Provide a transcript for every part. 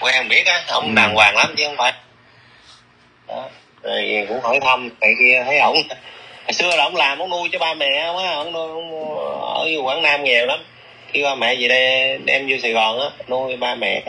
quen biết á, ông đàng hoàng lắm chứ không phải đó. Rồi cũng hỏi thăm này kia, thấy ổng hồi xưa là ổng làm, ổng nuôi cho ba mẹ không á, ổng ở Quảng Nam nghèo lắm, khi ba mẹ về đây đem vô Sài Gòn á nuôi ba mẹ.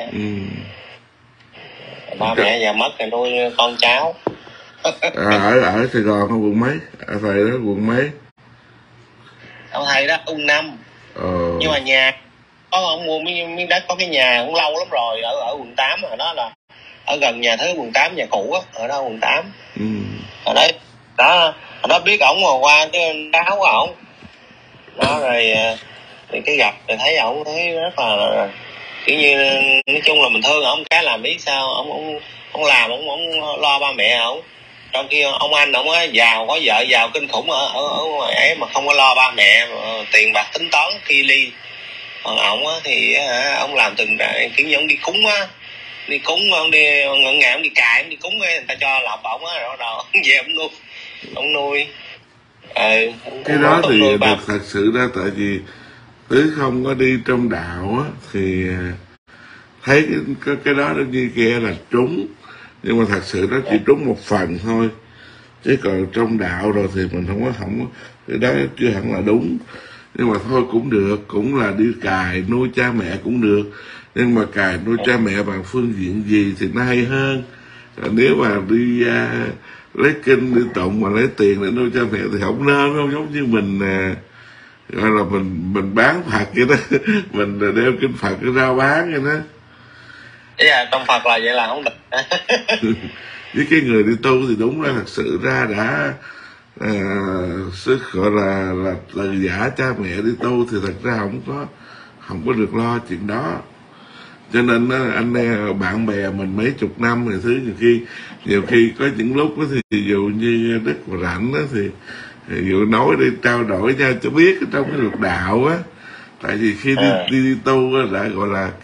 Ba mẹ già mất rồi nuôi con cháu. Ở Sài Gòn hay quận mấy? Ở thầy đó quận mấy? Ông thầy đó Ung Năm. Nhưng mà nhà có ông mua miếng đất, có cái nhà cũng lâu lắm rồi, ở quận 8 ở đó, là ở gần nhà thứ quận 8, nhà cũ á, ở đó quận 8. Ở đấy đó biết ổng mà qua cái đáo của ổng đó, rồi thì cái gặp rồi thấy ổng thấy rất là kiểu như, nói chung là mình thương ổng cái làm biết sao ổng làm, ổng lo ba mẹ ổng, trong khi ông anh ổng á giàu, có vợ giàu kinh khủng ở ngoài ấy mà không có lo ba mẹ, tiền bạc tính toán khi ly. Còn ổng á thì ông làm từng kiểu như ông đi cúng á, đi cúng, ông đi ngày ông đi cài, ông đi cúng ấy, người ta cho lọc ổng á, rồi đầu về ông nuôi. Cái đó thì được thật sự ra, tại vì Tứ không có đi trong đạo á thì thấy cái đó nó như kia là trúng, nhưng mà thật sự nó chỉ trúng một phần thôi, chứ còn trong đạo rồi thì mình không có cái đó chưa hẳn là đúng. Nhưng mà thôi cũng được, cũng là đi cài nuôi cha mẹ cũng được, nhưng mà cài nuôi cha mẹ bằng phương diện gì thì nó hay hơn. Nếu mà đi lấy kinh đi tụng mà lấy tiền để nuôi cha mẹ thì không nên, không giống như mình gọi là mình bán Phật vậy đó. Mình đeo kinh Phật cái rao bán vậy đó. Trong Phật là vậy là không được. Với cái người đi tu thì đúng là thật sự ra đã sức gọi là giả cha mẹ đi tu thì thật ra không có được lo chuyện đó. Cho nên anh em bạn bè mình mấy chục năm thì thứ nhiều khi có những lúc đó thì dù như Đức và rảnh đó thì dụ nói đi trao đổi nhau cho biết trong cái luật đạo á, tại vì khi đi tu á đã gọi là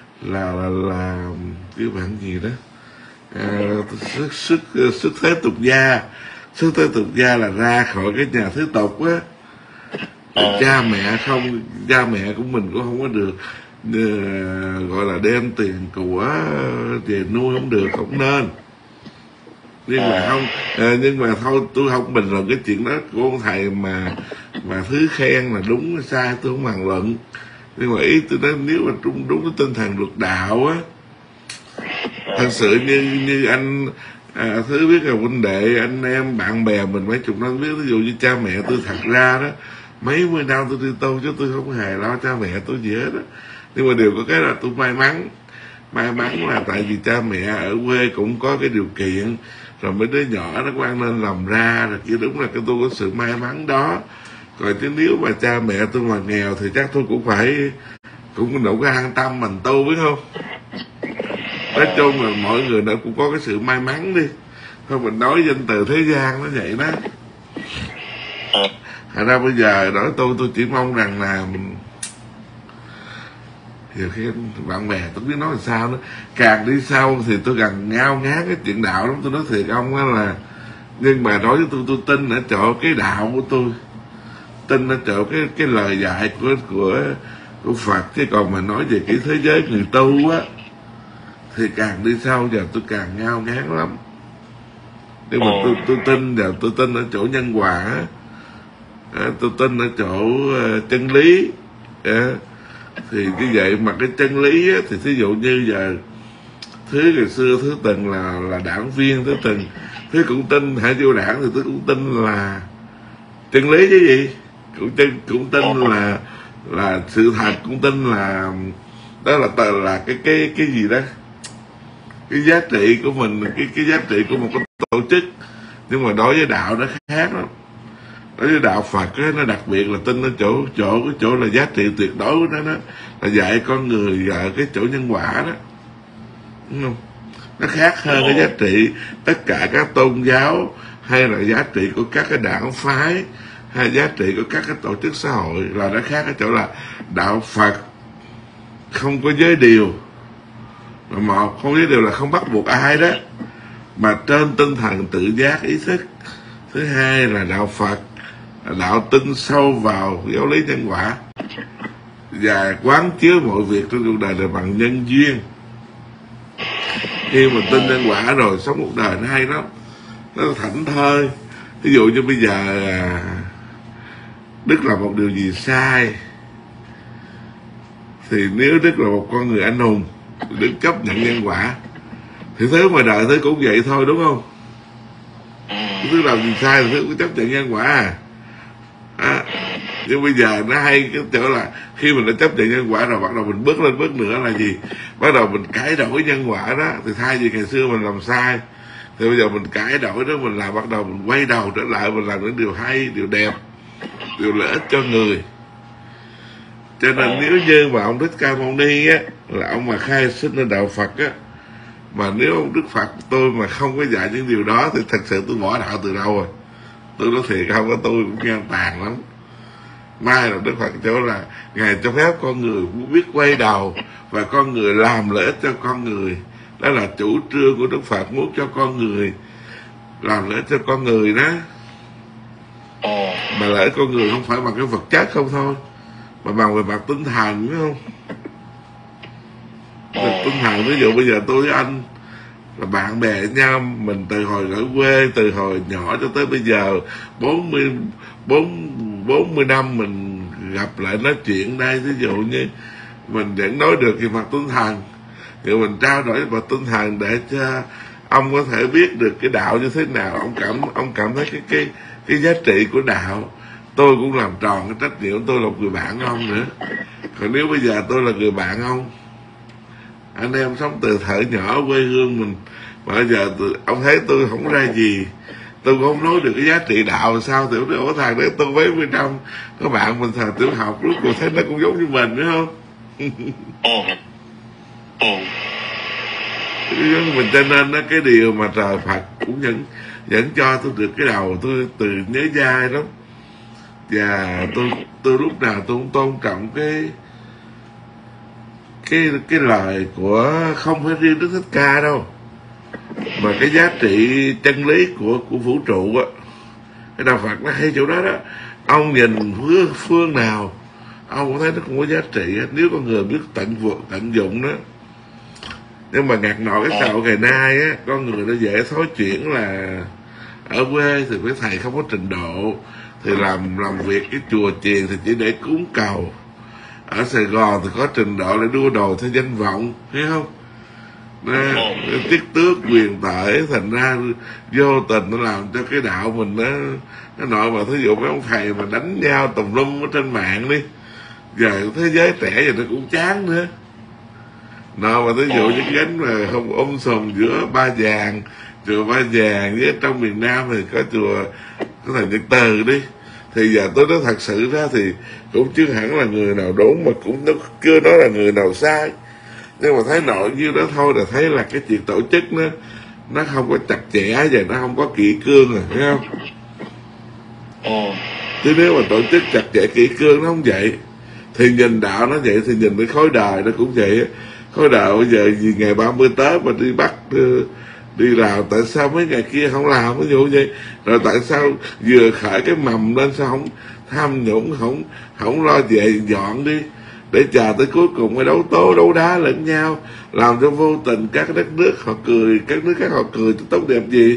cái bạn gì đó sức thế tục gia. Sức thế tục gia là ra khỏi cái nhà thứ tục á. Cha mẹ của mình cũng không có được gọi là đem tiền của về nuôi, không được, không nên. Nhưng mà thôi tôi không bình luận cái chuyện đó của ông thầy, mà Thứ khen là đúng hay sai tôi không bàn luận. Nhưng mà ý tôi nói nếu mà đúng cái tinh thần luật đạo á, thật sự như anh Thứ biết là huynh đệ anh em bạn bè mình mấy chục năm biết, ví dụ như cha mẹ tôi thật ra đó mấy mươi năm tôi đi tu chứ tôi không hề lo cha mẹ tôi gì hết đó. Nhưng mà điều có cái là tôi may mắn là tại vì cha mẹ ở quê cũng có cái điều kiện, rồi mấy đứa nhỏ nó quan nên làm ra rồi kia, đúng là cái tôi có sự may mắn đó. Rồi chứ nếu mà cha mẹ tôi mà nghèo thì chắc tôi cũng đâu có an tâm mình tu, biết không? Nói chung là mọi người nó cũng có cái sự may mắn đi, thôi mình nói danh từ thế gian nó vậy đó. Thành ra bây giờ đó tôi chỉ mong rằng là nhiều khi bạn bè tôi biết nói làm sao nữa, càng đi sau thì tôi càng ngao ngán cái chuyện đạo lắm. Tôi nói thiệt ông á là, nhưng mà nói với tôi tin ở chỗ cái đạo của tôi, tin ở chỗ cái lời dạy của Phật. Chứ còn mà nói về cái thế giới người tu á thì càng đi sau giờ tôi càng ngao ngán lắm. Nhưng mà tôi tin ở chỗ nhân quả, tôi tin ở chỗ chân lý. Thì như vậy mà cái chân lý á, thì thí dụ như giờ Thứ ngày xưa Thứ từng là đảng viên, Thứ cũng tin hãy vô đảng thì Thứ cũng tin là chân lý chứ gì, cũng tin là sự thật, cũng tin là đó là cái gì đó, cái giá trị của mình, cái giá trị của một cái tổ chức. Nhưng mà đối với đạo nó khác lắm. Đối với đạo Phật á, nó đặc biệt là tin ở chỗ là giá trị tuyệt đối của nó là dạy con người ở cái chỗ nhân quả đó, đúng không? Nó khác hơn cái giá trị tất cả các tôn giáo, hay là giá trị của các cái đảng phái, hay giá trị của các cái tổ chức xã hội, là nó khác ở chỗ là đạo Phật không có giới điều. Một, không giới điều là không bắt buộc ai đó, mà trên tinh thần tự giác ý thức. Thứ hai là đạo Phật đạo tin sâu vào giáo lý nhân quả và quán chiếu mọi việc trong cuộc đời là bằng nhân duyên. Khi mà tin nhân quả rồi sống một đời nó hay lắm, nó thảnh thơi. Ví dụ như bây giờ Đức làm một điều gì sai thì nếu Đức là một con người anh hùng, Đức chấp nhận nhân quả. Thì thứ mà đời thứ cũng vậy thôi, đúng không? Thứ làm gì sai thì thứ cũng chấp nhận nhân quả nhưng bây giờ nó hay cái chỗ là khi mình đã chấp nhận nhân quả rồi, bắt đầu mình bước lên bước nữa là gì? Bắt đầu mình cải đổi nhân quả đó. Thì thay vì ngày xưa mình làm sai thì bây giờ mình cải đổi đó, mình làm, bắt đầu mình quay đầu trở lại, mình làm những điều hay, điều đẹp, điều lợi ích cho người. Cho nên nếu như mà ông Thích Ca Mâu Ni á, là ông mà khai sinh lên đạo Phật á, mà nếu ông Đức Phật tôi mà không có dạy những điều đó thì thật sự tôi bỏ đạo từ đâu rồi. Tôi nói thiệt, không có, tôi cũng ngang tàn lắm. Mai là Đức Phật chỗ là Ngài cho phép con người biết quay đầu và con người làm lợi ích cho con người. Đó là chủ trương của Đức Phật, muốn cho con người làm lợi ích cho con người đó. Mà lợi ích con người không phải bằng cái vật chất không thôi, mà bằng về mặt tinh thần, đúng không? Tinh thần, ví dụ bây giờ tôi với anh là bạn bè với nhau, mình từ hồi ở quê, từ hồi nhỏ cho tới bây giờ 40 năm mình gặp lại nói chuyện đây. Ví dụ như mình vẫn nói được về mặt tinh thần, thì mình trao đổi về mặt tinh thần để cho ông có thể biết được cái đạo như thế nào. Ông cảm thấy cái giá trị của đạo. Tôi cũng làm tròn cái trách nhiệm, tôi là một người bạn của ông nữa. Còn nếu bây giờ tôi là người bạn ông, anh em sống từ thời nhỏ quê hương mình, mà bây giờ ông thấy tôi không ra gì, tôi cũng không nói được cái giá trị đạo sao. Thì ủa thằng đấy tôi mấy mươi năm, các bạn mình thời tiểu học lúc cuộc thấy nó cũng giống như mình, đúng không? Mình cho nên đó, cái điều mà trời Phật cũng vẫn cho tôi được cái đầu tôi từ nhớ dai lắm. Và tôi lúc nào tôi cũng tôn trọng cái lời của không phải riêng Đức Thích Ca đâu, mà cái giá trị chân lý của vũ trụ á. Cái đạo Phật nó hay chỗ đó đó. Ông nhìn phương nào ông cũng thấy nó cũng có giá trị á, nếu con người biết tận dụng đó. Nhưng mà ngặt nổi cái xã hội ngày nay á, con người nó dễ thói chuyển là ở quê thì mấy thầy không có trình độ, thì làm việc cái chùa chiền thì chỉ để cúng cầu. Ở Sài Gòn thì có trình độ để đua đồ theo danh vọng, thấy không? Tiết tước quyền tể, thành ra vô tình nó làm cho cái đạo mình nó nội. Mà thí dụ mấy ông thầy mà đánh nhau tùm lum ở trên mạng đi, giờ thế giới trẻ giờ nó cũng chán nữa. Mà thí dụ những gánh mà không sùm giữa Ba Vàng, chùa Ba Vàng với trong miền Nam thì có chùa có thầy Nhật Từ đi, thì giờ tôi nói thật sự ra thì cũng chưa hẳn là người nào đúng, mà cũng nó chưa nói là người nào sai. Nhưng mà thấy nội như đó thôi là thấy là cái chuyện tổ chức nó không có chặt chẽ và nó không có kỷ cương rồi, thấy không? Chứ nếu mà tổ chức chặt chẽ kỷ cương nó không vậy, thì nhìn đạo nó vậy, thì nhìn cái khối đời nó cũng vậy. Khối đời bây giờ vì ngày 30 Tết mà đi bắt đi làm, tại sao mấy ngày kia không làm, ví dụ vậy. Rồi tại sao vừa khởi cái mầm lên sao không tham nhũng, không lo về dọn đi, để chờ tới cuối cùng phải đấu tố đấu đá lẫn nhau, làm cho vô tình các đất nước họ cười, các nước khác họ cười tốt đẹp gì.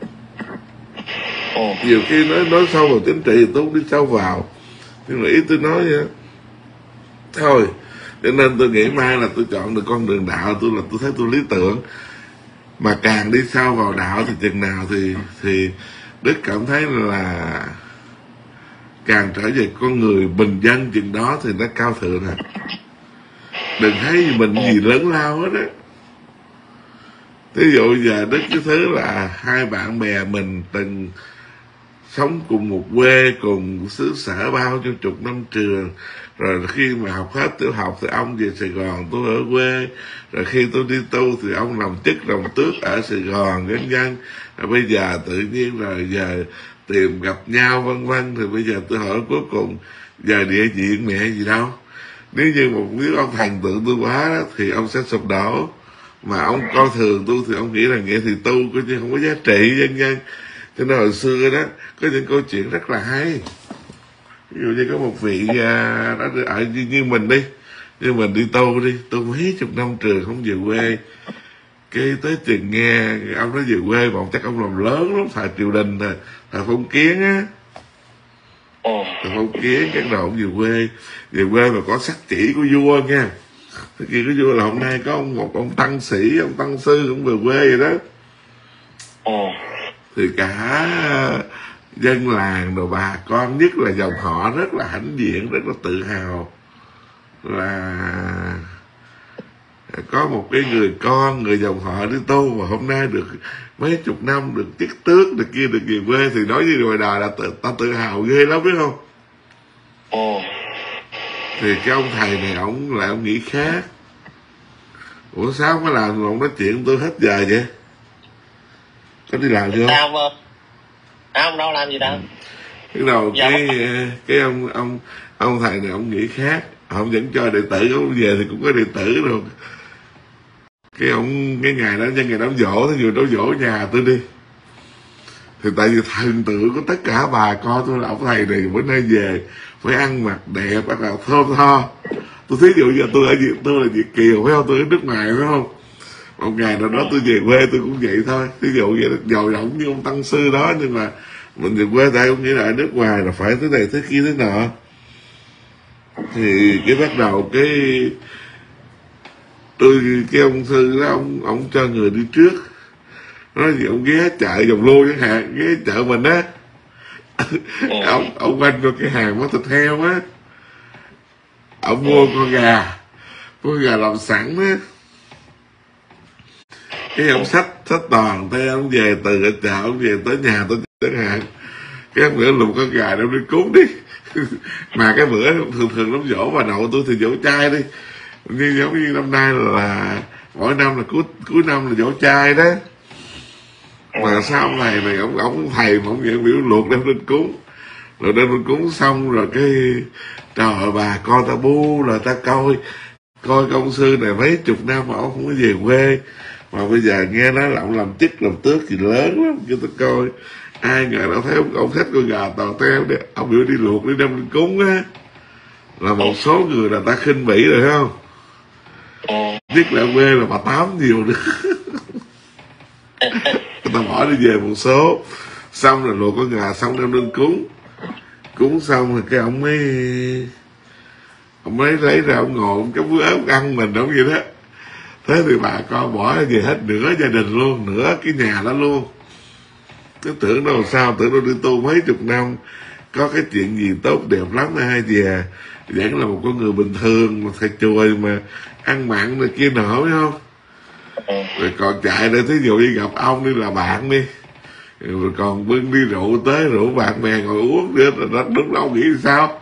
Nhiều khi nói sâu vào chính trị thì tôi không đi sâu vào, nhưng mà ý tôi nói vậy thôi. Cho nên tôi nghĩ mai là tôi chọn được con đường đạo, tôi thấy tôi lý tưởng. Mà càng đi sâu vào đạo thì chừng nào thì Đức cảm thấy là càng trở về con người bình dân chừng đó thì nó cao thượng à. Đừng thấy mình gì lớn lao hết á. Ví dụ giờ Đức cái thứ là hai bạn bè mình từng sống cùng một quê, cùng xứ sở bao nhiêu chục năm trường. Rồi khi mà học hết tiểu học thì ông về Sài Gòn, tôi ở quê. Rồi khi tôi đi tu thì ông làm chức làm tước ở Sài Gòn, vân vân. Rồi bây giờ tự nhiên rồi giờ tìm gặp nhau vân vân. Thì bây giờ tôi hỏi cuối cùng giờ địa diện mẹ gì đâu. Nếu như nếu ông thần tượng tôi quá đó, thì ông sẽ sụp đổ. Mà ông coi thường tôi thì ông nghĩ là nghệ thì tu coi như không có giá trị, vân vân. Cho nên hồi xưa đó có những câu chuyện rất là hay. Ví dụ như có một vị đó ở như mình đi, như mình đi tu mấy chục năm trường không về quê, Cái tới chừng nghe ông nói về quê mà chắc ông làm lớn lắm, thời triều đình, thời phong kiến á. Thời phong kiến các đầu ông về quê mà có sắc chỉ của vua nha. Thế kia của vua là hôm nay có một ông tăng sĩ, ông tăng sư cũng về quê vậy đó. Thì cả dân làng rồi bà con, nhất là dòng họ rất là hãnh diện, rất là tự hào là có một cái người con, người dòng họ đi tu mà hôm nay được mấy chục năm được chức tước, được kia, được về quê, thì nói như ngoài đời là ta tự hào ghê lắm, biết không? Thì cái ông thầy này ông nghĩ khác. Ủa sao không có làm, ông nói chuyện tôi hết giờ vậy? Có đi làm chưa? Không đâu, làm gì đâu. Cái đầu cái ông thầy này ông nghĩ khác, ông vẫn cho đệ tử ông về thì cũng có đệ tử rồi. Cái ngày đó, nhân ngày đám dỗ, thì vừa đám dỗ nhà tôi đi, thì tại vì thần tượng của tất cả bà con tôi là ông thầy này bữa nay về phải ăn mặc đẹp, bắt đầu thơm tho. Tôi thí dụ như tôi là Việt kiều phải không, tôi ở nước ngoài phải không, một ngày nào đó tôi về quê tôi cũng vậy thôi. Thí dụ vậy, giàu rộng như ông tăng sư đó, nhưng mà mình về quê tại cũng nghĩ là ở nước ngoài là phải thế này thế kia thế nọ. Thì cái bắt đầu cái ông sư đó, ông cho người đi trước, nói gì ông ghé chợ Dòng Lô chẳng hạn, ghé chợ mình á. ông quanh vào cái hàng bán thịt heo á, ông mua con gà làm sẵn á. Cái ông xách toàn tay ông về từ ở chợ, ông về tới nhà tôi chẳng hạn, cái bữa lùm con gà đem đi cúng đi. Mà cái bữa thường đám dỗ bà nội tôi thì dỗ trai đi, nhưng giống như năm nay là mỗi năm là cuối năm là dỗ trai đó. Mà sao ông này ông thầy mà ông nhận biểu luộc đem lên cúng, rồi đem lên cúng xong rồi cái trời ơi, bà con ta bu rồi ta coi công sư này mấy chục năm mà ông không có về quê, mà bây giờ nghe nói là ông làm chức làm tước gì lớn lắm, cho tôi coi. Ai ngờ đâu thấy ông thích con gà toàn theo đấy, ông biểu đi luộc đi đem lên cúng á, là một số người là ta khinh bỉ rồi không. Nhất là quê là bà Tám nhiều nữa. Người ta bỏ đi về một số, xong rồi luộc con gà xong đem lên cúng xong rồi cái ông mới lấy ra, ông ngồi ông cái bữa ớt ăn mình ông vậy đó. Thế thì bà con bỏ về hết nửa gia đình luôn, nửa cái nhà đó luôn. Cứ tưởng đâu sao, tưởng đâu đi tu mấy chục năm có cái chuyện gì tốt đẹp lắm hay về vẫn là một con người bình thường, mà thầy chùa mà ăn mặn này kia nọ, phải không? Rồi còn chạy để thí dụ như gặp ông đi là bạn đi, rồi còn bưng đi rượu tới, rượu bạn bè ngồi uống nữa, rồi đúng đâu nghĩ sao?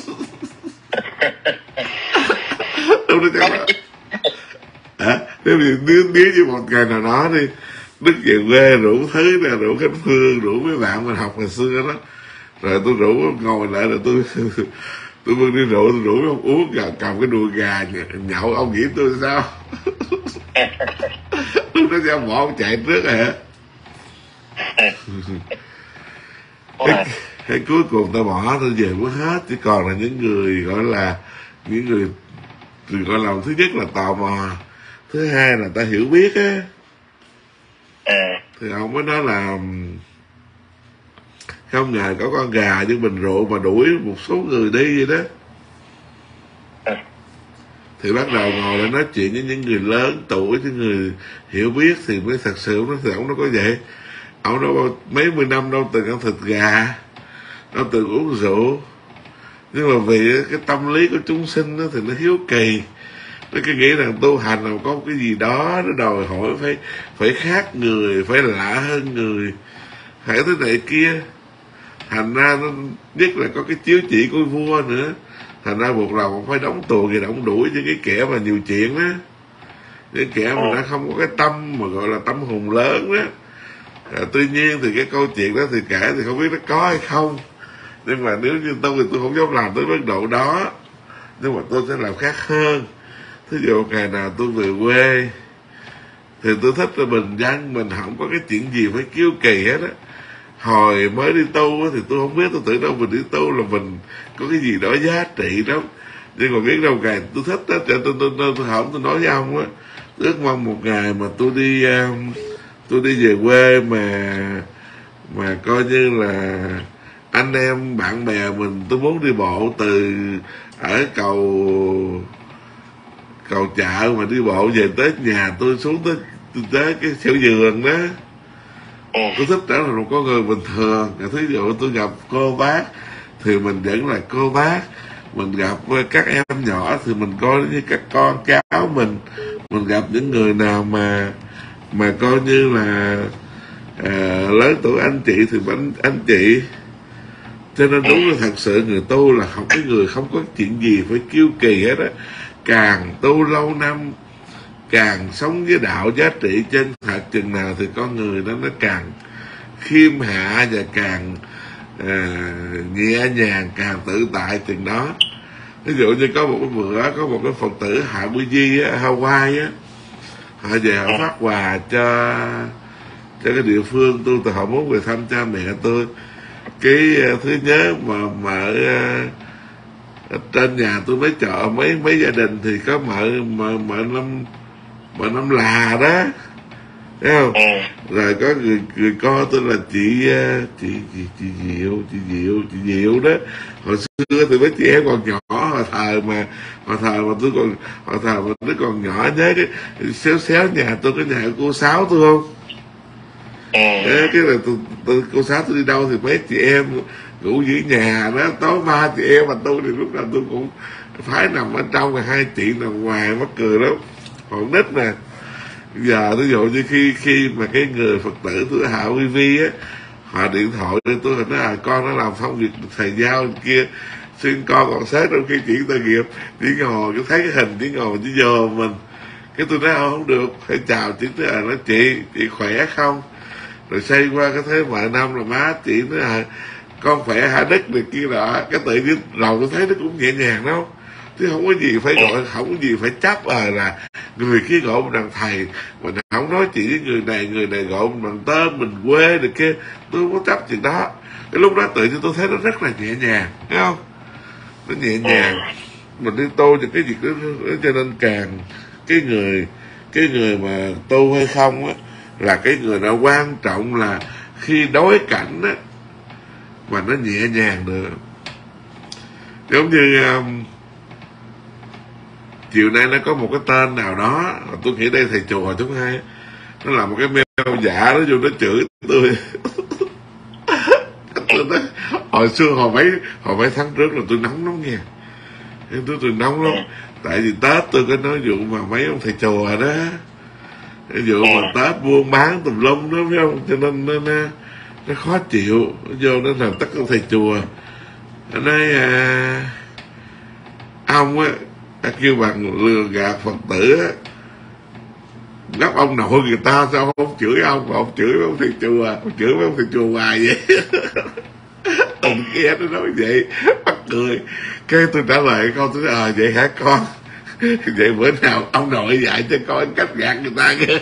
Đúng đó chắc là nếu như một ngày nào đó đi Đức về quê rủ thứ nè, rủ Khánh Phương, rủ mấy bạn mình học ngày xưa đó, rồi tôi rủ ngồi lại là tôi bưng đi rượu, tôi rủ ông uống, cầm cái đùi gà nhậu, ông nghĩ tôi sao? Lúc đó sao bỏ ông chạy trước hả? Cái cuối cùng ta bỏ, tôi về mất hết, chỉ còn là những người gọi là những người gọi là thứ nhất là tò mò, thứ hai là ta hiểu biết á. Thì ông mới nói là không ngờ có con gà với bình rượu mà đuổi một số người đi vậy đó. Thì bắt đầu ngồi lại nói chuyện với những người lớn tuổi, những người hiểu biết thì mới thật sự ông nó có vậy. Ông nói mấy mươi năm đâu từng ăn thịt gà, đâu từng uống rượu, nhưng mà vì cái tâm lý của chúng sinh đó, thì nó hiếu kỳ, nó cứ nghĩ rằng tu hành là có một cái gì đó nó đòi hỏi phải khác người, phải lạ hơn người, phải thế này kia. Thành ra nó nhất là có cái chiếu chỉ của vua nữa, thành ra buộc lòng phải đóng tù thì đóng đuổi những cái kẻ mà nhiều chuyện đó, những kẻ mà nó không có cái tâm mà gọi là tâm hùng lớn đó. Tuy nhiên thì cái câu chuyện đó thì kể thì không biết nó có hay không, nhưng mà nếu như tôi thì tôi không dám làm tới mức độ đó, nhưng mà tôi sẽ làm khác hơn. Thí dụ ngày nào tôi về quê thì tôi thích là bình dân, mình không có cái chuyện gì phải kiêu kỳ hết á. Hồi mới đi tu thì tôi không biết, tôi tưởng đâu mình đi tu là mình có cái gì đó giá trị lắm, nhưng mà biết đâu ngày tôi thích đó, tôi nói với ông á, ước mong một ngày mà tôi đi về quê mà coi như là anh em bạn bè mình, tôi muốn đi bộ từ ở cầu chợ mà đi bộ về tới nhà tôi, xuống tới cái xẻo vườn đó. Tôi thích trở thành một con người bình thường. Thí dụ tôi gặp cô bác thì mình vẫn là cô bác, mình gặp các em nhỏ thì mình coi như các con cháu mình gặp những người nào mà coi như là lớn tuổi anh chị thì anh chị. Cho nên đúng là thật sự người tu là không, cái người không có chuyện gì phải kiêu kỳ hết á. Càng tu lâu năm, càng sống với đạo giá trị chân thật chừng nào thì con người đó nó càng khiêm hạ và càng nhẹ nhàng, càng tự tại chừng đó. Ví dụ như có một cái bữa có một cái Phật tử Hạ Quy Di á, Hawaii á, họ về họ phát quà cho cái địa phương tôi họ muốn về thăm cha mẹ tôi. Cái thứ nhớ mà ở trên nhà tôi mấy chợ mấy gia đình thì có mợ năm là đó, thấy không? Rồi có người con tôi là chị Diệu đó. Hồi xưa thì mấy chị em còn nhỏ, hồi thời mà tôi còn đứa còn nhỏ, nhớ cái xéo nhà tôi, cái nhà của cô Sáu tôi không? Cái là tôi cô Sáu tôi đi đâu thì mấy chị em ngủ dưới nhà đó, tối ba chị em mà tôi thì lúc nào tôi cũng phải nằm ở trong, rồi hai chị nằm ngoài, mắc cười lắm. Còn nít nè, giờ ví dụ như khi mà cái người Phật tử tôi Hạ Quy Vi á, họ điện thoại cho tôi nói là con nó làm xong việc thầy giao kia, xin con còn sớm trong khi chuyển tội nghiệp, chỉ ngồi cứ thấy cái hình chỉ ngồi chỉ giờ mình. Cái tôi nói không được, phải chào chị, nói chị khỏe không, rồi xây qua cái thế mọi năm là má chị nói là con khỏe hả Đức này kia đó. Cái tự nhiên đầu tôi thấy nó cũng nhẹ nhàng đâu, chứ không có gì phải gọi, không có gì phải chấp là người kia gọi mình bằng thầy, mình không nói chuyện với người này gọi mình bằng tên mình quê được kia, tôi không có chấp chuyện đó. Cái lúc đó tự nhiên tôi thấy nó rất là nhẹ nhàng, thấy không? Nó nhẹ nhàng, mình đi tu cho cái việc đó, cho nên càng cái người mà tu hay không á, là cái người nào quan trọng là khi đối cảnh á mà nó nhẹ nhàng được. Giống như chiều nay nó có một cái tên nào đó, tôi nghĩ đây thầy chùa chúng hay, nó là một cái mail giả, nó vô nó chửi tôi. Tôi nói, hồi xưa hồi mấy tháng trước là tôi nóng lắm nha, tôi nóng lắm. Tại vì Tết tôi có nói vụ mà mấy ông thầy chùa đó, cái vụ mà Tết buôn bán tùm lum đó, phải không? Cho nên nó khó chịu, nó vô nó làm tất cả thầy chùa. Nó nói ông á kêu bằng lừa gạt Phật tử á, gấp ông nội người ta sao không chửi ông, mà ông chửi mấy ông thầy chùa, chửi mấy ông thầy chùa hoài vậy. Ông nghe nó nói vậy mắc cười. Cái tôi trả lời con, tôi nói vậy hả con? Vậy bữa nào ông nội dạy cho con cách gạt người ta kìa.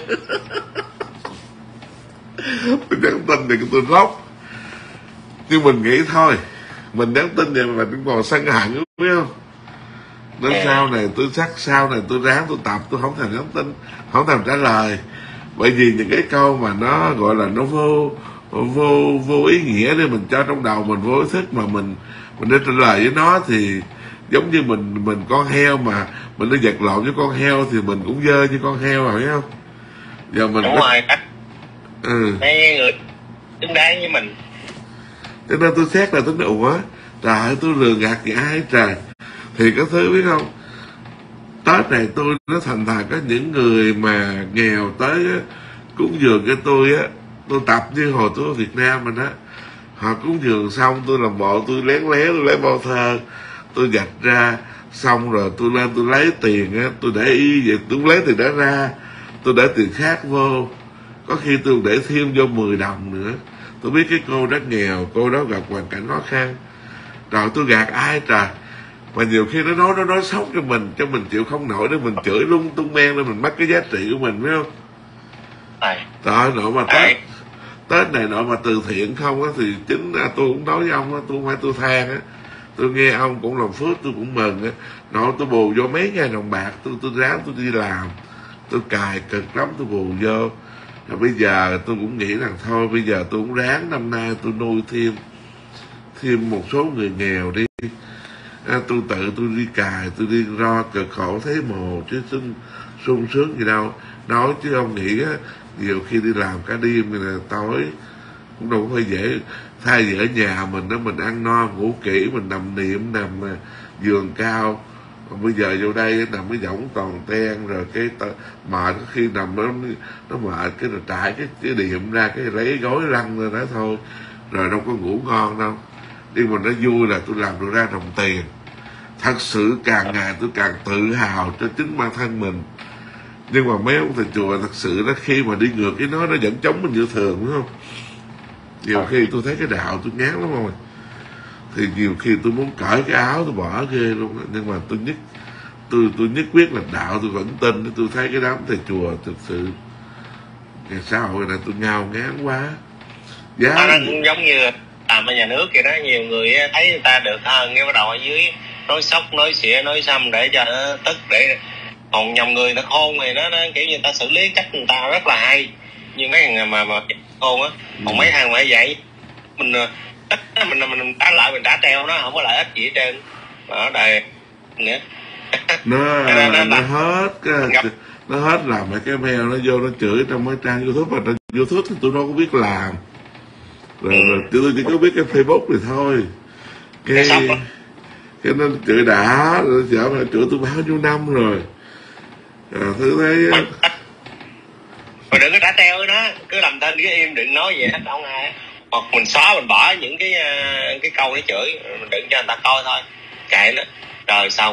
Tôi nhắn tin thì tôi róc, nhưng mình nghĩ thôi, mình nhắn tin vậy mà cũng còn sân hận, biết không? Đến sau này tôi ráng tôi tập, tôi không thèm nhắn tin, không thèm trả lời, bởi vì những cái câu mà nó gọi là nó vô ý nghĩa để mình cho trong đầu mình vô ý thức, mà mình đi trả lời với nó thì giống như mình con heo mà mình đi vật lộn với con heo thì mình cũng dơ như con heo rồi, thấy không? Giờ mình đúng rồi, mấy người đứng đáng với mình. Cho nên tôi xét là tôi nói ủa trời ơi, tôi lừa gạt gì ai trời. Thì có thứ biết không, Tết này tôi nó thành thà có những người mà nghèo tới á, cúng dường cho tôi á, tôi tập như hồi tôi ở Việt Nam mình á, họ cúng dường xong tôi làm bộ tôi lén lén tôi lấy bao thơ tôi gạch ra, xong rồi tôi lên tôi lấy tiền á, tôi để y vậy, tôi lấy tiền đó ra, tôi để tiền khác vô, có khi tôi để thêm vô 10 đồng nữa. Tôi biết cái cô đó nghèo, cô đó gặp hoàn cảnh khó khăn, rồi tôi gạt ai trời. Mà nhiều khi nó nói xấu cho mình chịu không nổi, để mình chửi lung tung men, để mình mất cái giá trị của mình, phải không? Trời nội mà Tết này nội mà từ thiện không á, thì chính tôi cũng nói với ông á, tôi không phải tôi than á, tôi nghe ông cũng làm phước tôi cũng mừng á. Nội tôi bù vô mấy ngàn đồng bạc, tôi ráng tôi đi làm tôi cài cực lắm, tôi bù vô. Rồi bây giờ tôi cũng nghĩ rằng thôi bây giờ tôi cũng ráng năm nay tôi nuôi thêm một số người nghèo đi. Tôi tự tôi đi cài, tôi đi ro cực khổ thấy mồ chứ sung sướng gì đâu. Nói chứ ông nghĩ á, nhiều khi đi làm cả đêm là tối cũng đâu có phải dễ. Thay vì ở nhà mình đó, mình ăn no ngủ kỹ, mình nằm niệm, nằm giường cao. Còn bây giờ vô đây nằm cái võng toàn ten, rồi cái mệt, khi nằm nó mệt cái rồi trải cái điểm ra, cái lấy gối lăn lên đó thôi, rồi đâu có ngủ ngon đâu. Nhưng mà nó vui là tôi làm được ra đồng tiền. Thật sự càng ngày tôi càng tự hào cho chính bản thân mình. Nhưng mà mấy ông thầy chùa thật sự đó, khi mà đi ngược cái nó vẫn chống mình như thường, đúng không? Nhiều khi tôi thấy cái đạo tôi ngán lắm rồi, thì nhiều khi tôi muốn cởi cái áo tôi bỏ ghê luôn đó. Nhưng mà tôi nhất quyết là đạo tôi vẫn tin. Tôi thấy cái đám thầy chùa thực sự ngày xã hội này tôi ngao ngán quá. Nó cũng giống như làm ở nhà nước vậy đó, nhiều người thấy người ta được hơn cái bắt đầu ở dưới nói sốc, nói xỉa, nói xăm để cho nó tức, để còn nhầm người nó khôn thì nó kiểu như ta xử lý cách người ta rất là hay, như mấy thằng mà khôn á. Còn mấy thằng mà vậy mình trả lại, mình trả treo nó không có lợi ích gì hết trơn ở đời nữa. nó hết làm mấy cái mail nó vô nó chửi trong mấy trang YouTube, mà trên YouTube thì tôi đâu có biết làm rồi tôi chỉ có biết cái Facebook thì thôi. Cái nó chửi đã rồi, giờ mà chửi tôi bao nhiêu năm rồi. Thứ thấy mà đừng có trả treo với nó, cứ làm thinh cái im, đừng nói gì hết đâu ai. Hoặc mình xóa, mình bỏ những cái câu để chửi, mình đừng cho người ta coi thôi, kệ nó rồi xong.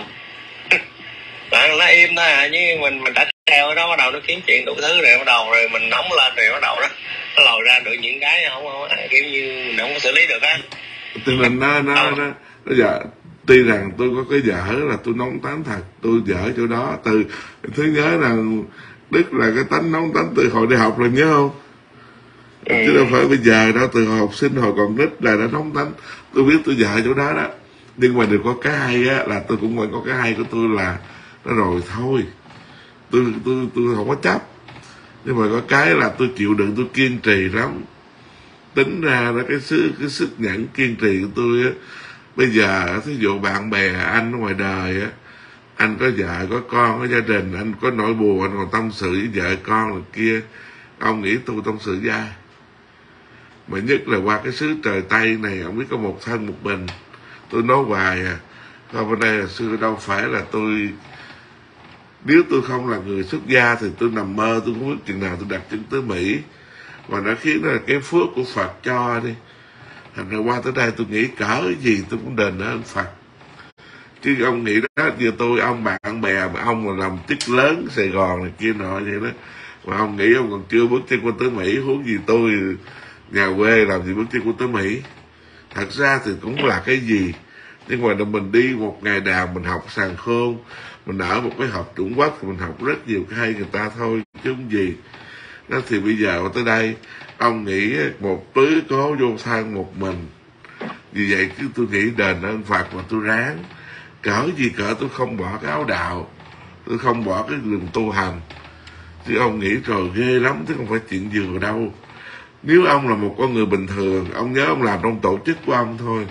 Nó im thôi à, nhưng mình đã treo nó bắt đầu nó kiếm chuyện đủ thứ, rồi bắt đầu rồi mình nóng lên, rồi bắt đầu nó lòi ra được những cái không kiểu như mình không có xử lý được á. Cho nên nó giờ tuy rằng tôi có cái dở là tôi nóng tánh thật, tôi dở chỗ đó từ thứ nhớ là Đức là cái tánh nóng tánh từ hồi đi học rồi, nhớ không? Chứ đâu phải bây giờ đâu, từ hồi học sinh, hồi còn nít là đã nóng tánh. Tôi biết tôi dở chỗ đó đó. Nhưng mà được có cái hay á, là tôi cũng vẫn có cái hay của tôi là nó rồi thôi, tôi không có chấp. Nhưng mà có cái là tôi chịu đựng, tôi kiên trì lắm. Tính ra đó cái sức nhẫn kiên trì của tôi á, bây giờ thí dụ bạn bè anh ở ngoài đời á, anh có vợ có con, có gia đình, anh có nỗi buồn anh còn tâm sự với vợ con rồi kia, ông nghĩ tôi tâm sự với ai? Mà nhất là qua cái xứ trời Tây này, ông biết có một thân một mình. Tôi nói hoài à, còn bên đây là xưa đâu phải là tôi, nếu tôi không là người xuất gia thì tôi nằm mơ tôi không biết chừng nào tôi đặt chân tới Mỹ. Và nó khiến là cái phước của Phật cho đi. Thành ra qua tới đây tôi nghĩ cỡ gì tôi cũng đền ơn Phật. Chứ ông nghĩ đó, như tôi, ông bạn bè mà ông mà làm chức lớn Sài Gòn này kia nọ vậy đó, mà ông nghĩ ông còn chưa bước chân qua tới Mỹ, huống gì tôi nhà quê làm gì bước chân qua tới Mỹ. Thật ra thì cũng là cái gì, nhưng mà mình đi một ngày đào mình học sàn khôn, mình ở một cái học Trung Quốc thì mình học rất nhiều cái hay người ta thôi, chứ không gì. Đó thì bây giờ tới đây ông nghĩ một tứ cố vô thân một mình, vì vậy chứ tôi nghĩ đền ơn Phật mà tôi ráng. Cỡ gì cỡ tôi không bỏ cái áo đạo, tôi không bỏ cái đường tu hành. Chứ ông nghĩ rồi ghê lắm, chứ không phải chuyện vừa đâu. Nếu ông là một con người bình thường, ông nhớ ông làm trong tổ chức của ông thôi,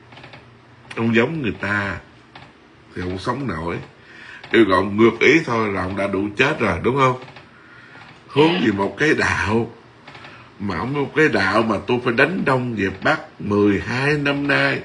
ông giống người ta thì ông sống nổi. Yêu cầu ngược ý thôi là ông đã đủ chết rồi, đúng không? Hướng gì một cái đạo, mà ông một cái đạo mà tôi phải đánh Đông dẹp Bắc 12 năm nay.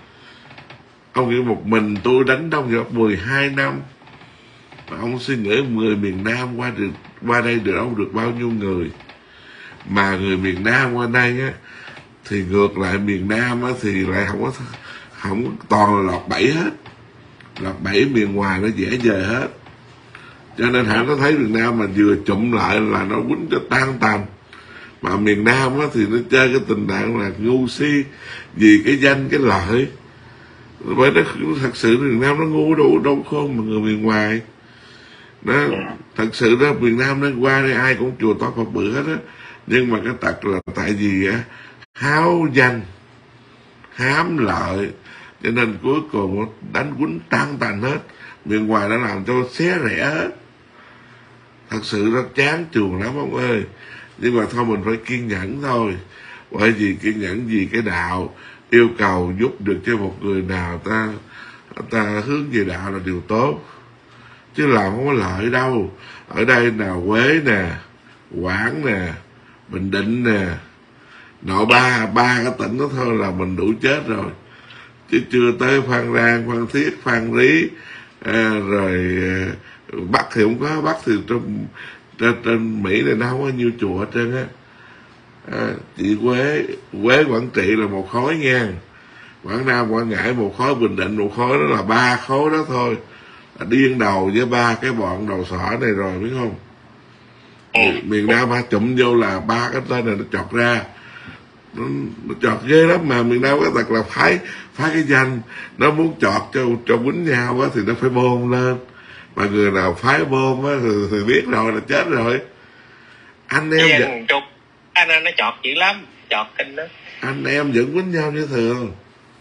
Ông nghĩ một mình tôi đánh Đông dẹp Bắc 12 năm. Mà ông suy nghĩ người miền Nam qua đây được đâu được bao nhiêu người. Mà người miền Nam qua đây á, thì ngược lại miền Nam á, thì lại không toàn là lọt bẫy hết. Lọt bẫy miền ngoài nó dễ dời hết. Cho nên hãy có thấy miền Nam mà vừa chụm lại là nó quýnh cho tan tành. Mà miền Nam á, thì nó chơi cái tình trạng là ngu si vì cái danh cái lợi. Bởi nó thật sự miền Nam nó ngu đâu khôn mà người miền ngoài. Nó thật sự đó, miền Nam nó qua đây ai cũng chùa to Phật bự hết á. Nhưng mà cái tật là tại vì á, háo danh, hám lợi, cho nên cuối cùng đánh quýnh tan tành hết. Miền ngoài đã làm cho xé rẻ hết. thật sự nó chán chường lắm ông ơi. Nhưng mà thôi mình phải kiên nhẫn thôi, bởi vì kiên nhẫn vì cái đạo yêu cầu giúp được cho một người nào ta hướng về đạo là điều tốt, chứ làm không có lợi đâu. Ở đây nào Quế nè, Quảng nè, Bình Định nè, nội ba cái tỉnh đó thôi là mình đủ chết rồi, chứ chưa tới Phan Rang, Phan Thiết, Phan Rí, rồi Bắc thì không có. Bắc thì trên Mỹ này nó không có nhiều chùa hết trơn á. Chị Quế Quảng Trị là một khối nha, Quảng Nam Quảng Ngãi một khối, Bình Định một khối, đó là 3 khối đó thôi, là điên đầu với 3 cái bọn đầu sỏ này rồi, biết không? Miền Nam chụm vô là 3 cái tên này nó chọt ra, nó chọt ghê lắm. Mà miền Nam có thật là phái cái danh, nó muốn chọt cho quýnh nhau á thì nó phải bơm lên, mà người nào phái bơm á thì biết rồi là chết rồi. Anh em anh nó chọt dữ lắm, chọt kinh đó. Anh em vẫn quýnh nhau như thường.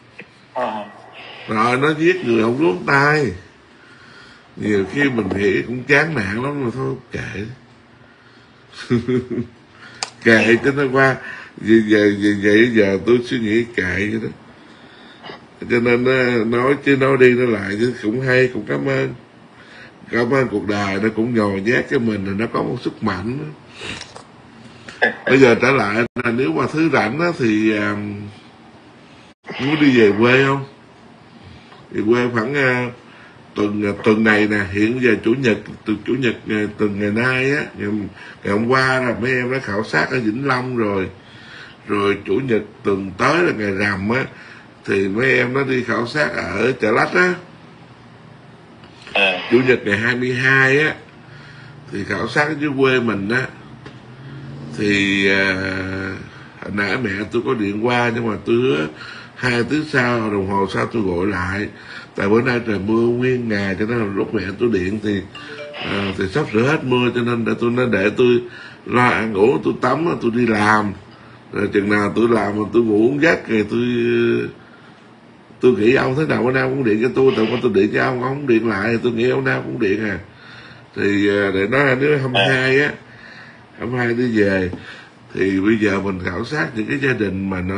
Rồi nó giết người không luống tay. Nhiều khi mình nghĩ cũng chán nản lắm, mà thôi kệ. Kệ cho nó qua. Vậy giờ tôi suy nghĩ kệ vậy đó. Cho nên nói chứ nói đi nói lại chứ cũng hay, cũng cảm ơn cuộc đời nó cũng nhồi nhét cho mình, rồi nó có một sức mạnh đó. Bây giờ trở lại là nếu mà thứ rảnh á thì muốn đi về quê không? Về quê khoảng tuần này nè, hiện giờ chủ nhật tuần ngày nay á, ngày hôm qua là mấy em đã khảo sát ở Vĩnh Long rồi chủ nhật tuần tới là ngày rằm á, thì mấy em nó đi khảo sát ở Chợ Lách á. Chủ nhật ngày 22 á thì khảo sát ở dưới quê mình á. Thì hồi nãy mẹ tôi có điện qua, nhưng mà tôi hứa 2 tiếng sau đồng hồ sau tôi gọi lại, tại bữa nay trời mưa nguyên ngày, cho nên là lúc mẹ tôi điện thì sắp sửa hết mưa, cho nên để tôi lo ăn ngủ, tôi tắm, tôi đi làm, rồi chừng nào tôi làm mà tôi ngủ uống giấc rồi tôi nghĩ ông thế nào bữa nay cũng điện cho tôi, tại tôi điện cho ông không điện lại, tôi nghĩ ông nào cũng điện à. Thì để nói nếu 22 á, 22 đi về thì bây giờ mình khảo sát những cái gia đình mà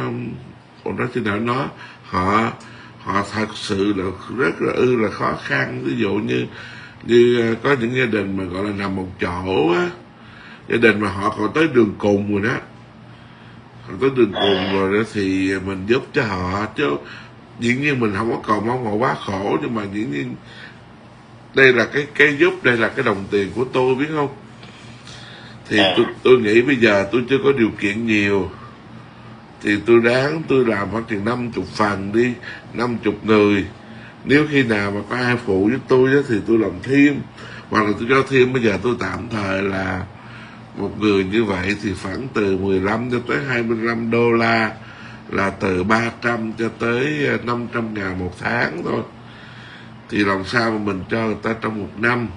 họ thật sự là rất là khó khăn. Ví dụ như có những gia đình mà gọi là nằm một chỗ á, gia đình mà họ còn tới đường cùng rồi đó, họ tới đường cùng rồi đó, thì mình giúp cho họ, chứ dĩ nhiên mình không có cầu mong họ quá khổ, nhưng mà dĩ nhiên đây là cái giúp, đây là cái đồng tiền của tôi, biết không? Thì tôi nghĩ bây giờ tôi chưa có điều kiện nhiều, thì tôi làm khoảng chừng 50 phần đi, 50 người. Nếu khi nào mà có ai phụ với tôi đó, thì tôi làm thêm, hoặc là tôi cho thêm. Bây giờ tôi tạm thời là một người như vậy thì khoảng từ 15 cho tới 25 đô la, là từ 300 cho tới 500 ngàn một tháng thôi. Thì làm sao mà mình cho người ta trong một năm.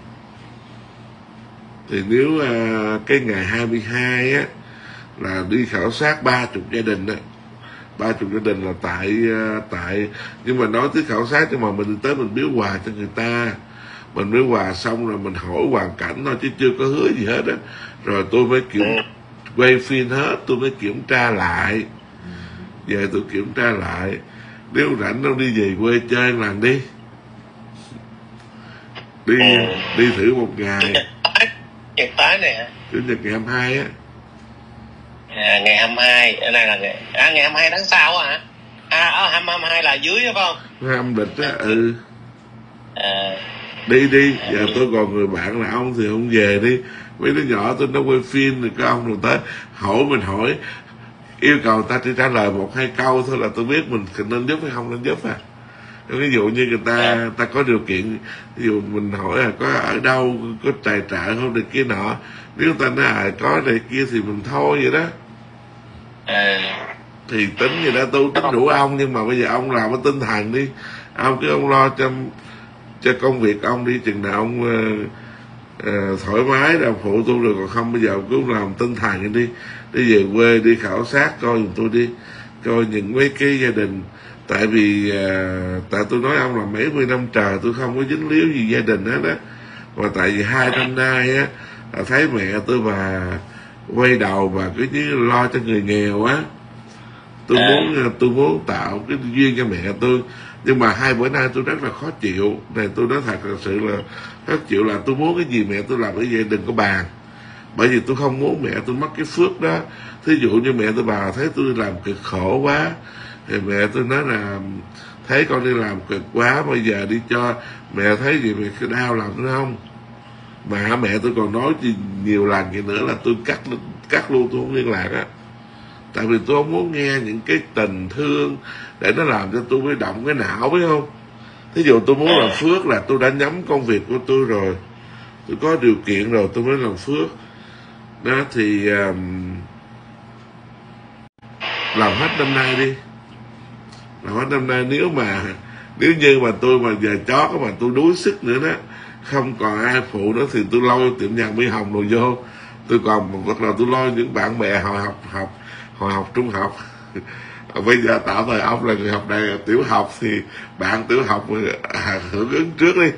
Thì nếu cái ngày 22 á là đi khảo sát 30 gia đình á, 30 gia đình là tại nhưng mà nói tới khảo sát, nhưng mà mình tới mình biếu quà cho người ta, mình biếu quà xong rồi mình hỏi hoàn cảnh thôi, chứ chưa có hứa gì hết á. Rồi tôi mới quay phim hết, tôi mới kiểm tra lại, về tôi kiểm tra lại. Nếu rảnh đâu đi về quê chơi lần đi thử một ngày. Nhật tới nè, Chủ nhật ngày 22 á. Ngày 22, ở đây là ngày 22 tháng sau hả? 22 là dưới phải không? Âm lịch á. Đi giờ tôi còn người bạn là ông thì ông về đi, mấy đứa nhỏ tôi nó quay phim, thì có ông rồi tới mình hỏi yêu cầu ta chỉ trả lời 1-2 câu thôi là tôi biết mình nên giúp hay không nên giúp à. Ví dụ như người ta có điều kiện, ví dụ mình hỏi là có ở đâu có tài trợ không được kia nọ, nếu người ta nói có này kia thì mình thôi vậy đó. Thì tính vậy đó, tôi tính rủ ông, nhưng mà bây giờ ông làm cái tinh thần đi, ông lo cho công việc ông đi, chừng nào ông thoải mái làm phụ tôi rồi, còn không bây giờ cứ làm tinh thần đi về quê đi khảo sát coi giùm tôi đi, coi những mấy cái gia đình. Tại vì tại tôi nói ông là mấy mươi năm trời tôi không có dính líu gì gia đình hết á, Và tại vì 2 năm nay á thấy mẹ tôi và quay đầu và cứ như lo cho người nghèo á, tôi muốn tạo cái duyên cho mẹ tôi. Nhưng mà 2 bữa nay tôi rất là khó chịu này, tôi nói thật sự là khó chịu, là tôi muốn cái gì mẹ tôi làm cái gì đừng có bàn, bởi vì tôi không muốn mẹ tôi mất cái phước đó. Thí dụ như mẹ tôi bà thấy tôi làm cực khổ quá thì mẹ tôi nói là thấy con đi làm cực quá, bây giờ đi cho mẹ thấy gì mẹ cái đau lòng nữa không. Mà mẹ tôi còn nói nhiều lần vậy nữa là tôi cắt luôn, tôi không liên lạc á. Tại vì tôi không muốn nghe những cái tình thương để nó làm cho tôi mới động cái não, biết không. Thí dụ tôi muốn làm phước là tôi đã nhắm công việc của tôi rồi, tôi có điều kiện rồi tôi mới làm phước đó. Thì làm hết năm nay đi, làm hết năm nay. Nếu như mà tôi mà giờ chót mà tôi đuối sức nữa đó, không còn ai phụ nữa, thì tôi lôi tiệm nhạc Mỹ Hồng rồi vô. Tôi còn bắt đầu tôi lôi những bạn bè hồi học trung học bây giờ tạm thời ông là người học đại tiểu học thì bạn tiểu học hưởng ứng trước đi.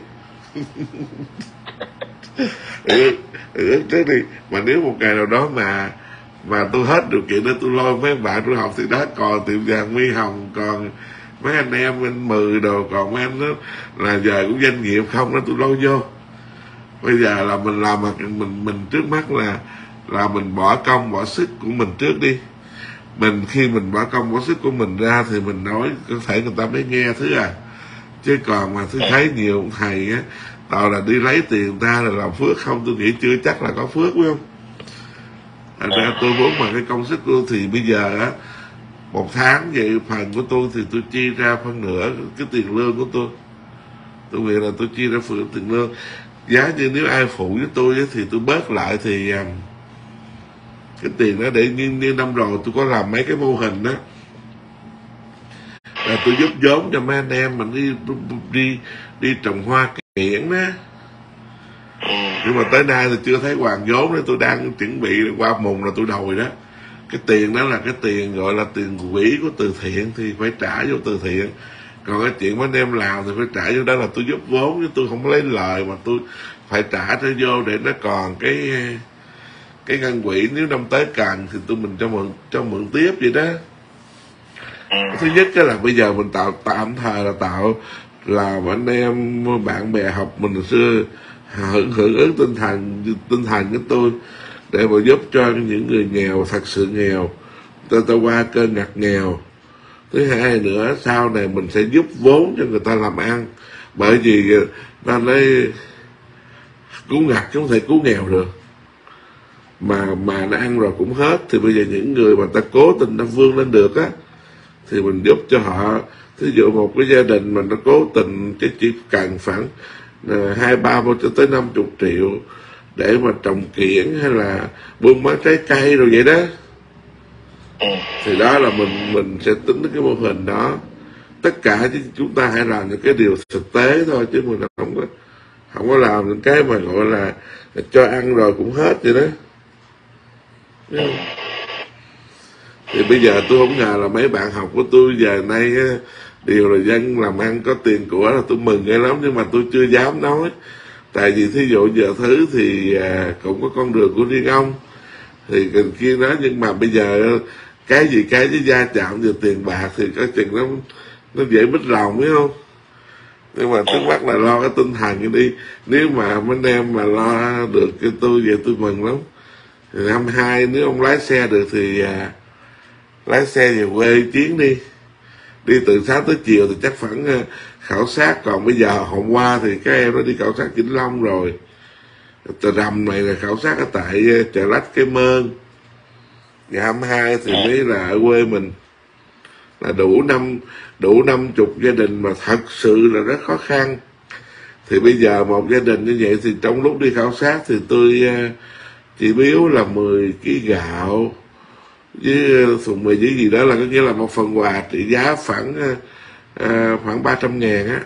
hưởng ứng trước đi. Mà nếu một ngày nào đó mà tôi hết điều kiện để tôi lôi mấy bạn trung học thì đó, còn tiệm vàng Mỹ Hồng, còn mấy anh em anh Mười đồ, còn mấy anh đó là giờ cũng doanh nghiệp không đó, tôi lôi vô. Bây giờ là mình làm mà mình trước mắt là mình bỏ công bỏ sức của mình trước đi. Khi mình bỏ công bỏ sức của mình ra thì mình nói có thể người ta mới nghe thứ chứ còn mà tôi thấy nhiều ông thầy á toàn là đi lấy tiền người ta là làm phước không, tôi nghĩ chưa chắc là có phước, phải không. Thành ra tôi muốn mà cái công sức của tôi thì bây giờ á, 1 tháng vậy phần của tôi thì tôi chi ra phân nửa cái tiền lương của tôi nghĩ là tôi chia ra phần tiền lương. Giá như nếu ai phụ với tôi thì tôi bớt lại thì cái tiền đó, để như năm rồi tôi có làm mấy cái mô hình đó là tôi giúp vốn cho mấy anh em mình đi trồng hoa kiển đó. Nhưng mà tới nay thì chưa thấy hoàn vốn, nên tôi đang chuẩn bị qua mùng là tôi đòi đó. Cái tiền đó là cái tiền gọi là tiền quỹ của từ thiện thì phải trả vô từ thiện. Còn cái chuyện mấy anh em làm thì phải trả vô đó là tôi giúp vốn, chứ tôi không lấy lời mà tôi phải trả cho vô để nó còn cái ngân quỹ, nếu năm tới cần thì mình cho mượn tiếp vậy đó. Thứ nhất cái là bây giờ mình tạm thời là tạo là anh em bạn bè học mình hồi xưa hưởng ứng tinh thần của tôi để mà giúp cho những người nghèo, thật sự nghèo, ta qua cơn ngặt nghèo. Thứ hai nữa, sau này mình sẽ giúp vốn cho người ta làm ăn, bởi vì ta lấy cứu ngặt chứ không thể cứu nghèo được, mà nó ăn rồi cũng hết. Thì bây giờ những người mà ta cố tình ta vươn lên được á thì mình giúp cho họ. Thí dụ một cái gia đình mình nó cố tình chỉ cần khoảng 20-30 cho tới 50 triệu để mà trồng kiển hay là buôn bán trái cây rồi vậy đó, thì đó là mình sẽ tính đến cái mô hình đó. Tất cả chúng ta hãy làm những cái điều thực tế thôi, chứ mình không có làm những cái mà gọi là cho ăn rồi cũng hết vậy đó. Thì bây giờ tôi không ngờ là mấy bạn học của tôi giờ nay đều là dân làm ăn có tiền của, là tôi mừng ghê lắm. Nhưng mà tôi chưa dám nói, tại vì thí dụ giờ thứ thì cũng có con đường của riêng ông thì cần kia đó. Nhưng mà bây giờ cái với gia chạm về tiền bạc thì có chừng nó dễ mít lòng, biết không. Nhưng mà trước mắt là lo cái tinh thần đi. Nếu mà mấy anh em mà lo được cho tôi vậy tôi mừng lắm. Năm 2 nếu ông lái xe được thì lái xe về quê chuyến đi từ sáng tới chiều thì chắc phải khảo sát. Còn bây giờ hôm qua thì các em nó đi khảo sát Vĩnh Long rồi, từ rằm này là khảo sát ở tại chợ Lách Cái Mơn. Ngày 22 thì mới là ở quê mình, là đủ 50 gia đình mà thật sự là rất khó khăn. Thì bây giờ một gia đình như vậy thì trong lúc đi khảo sát thì tôi chỉ biếu là 10 kg gạo với thùng mì với gì đó, là có nghĩa là một phần quà trị giá khoảng 300.000 á.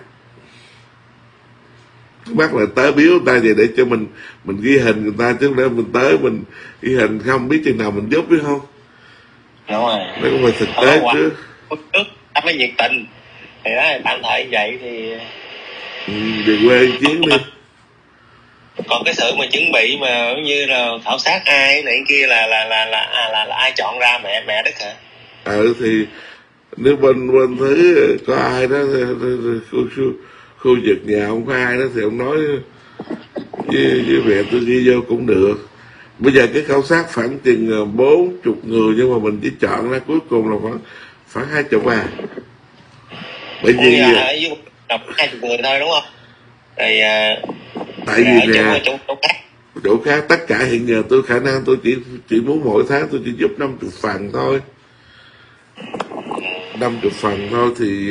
Bác là tới biếu người ta vậy để cho mình ghi hình người ta, chứ để mình tới mình ghi hình không biết chừng nào mình giúp, biết không. Đúng rồi, nó cũng phải thực tế chứ. Trước ta mới nhiệt tình thì đó, tạm thời vậy thì về quê chuyến đi. còn cái sự mà chuẩn bị mà như là khảo sát ai này kia là ai chọn ra, mẹ Đức hả? Thì nếu bên thứ có ai đó, khu vực nhà không có ai đó thì ông nói với mẹ tôi ghi vô cũng được. Bây giờ cái khảo sát khoảng chừng 40 người, nhưng mà mình chỉ chọn ra cuối cùng là khoảng 20 à. Bởi vì đọc 20 người thôi đúng không? Rồi tại vì nè, chỗ khác tất cả hiện giờ tôi khả năng tôi chỉ muốn mỗi tháng tôi chỉ giúp 50 phần thôi, 50 phần thôi thì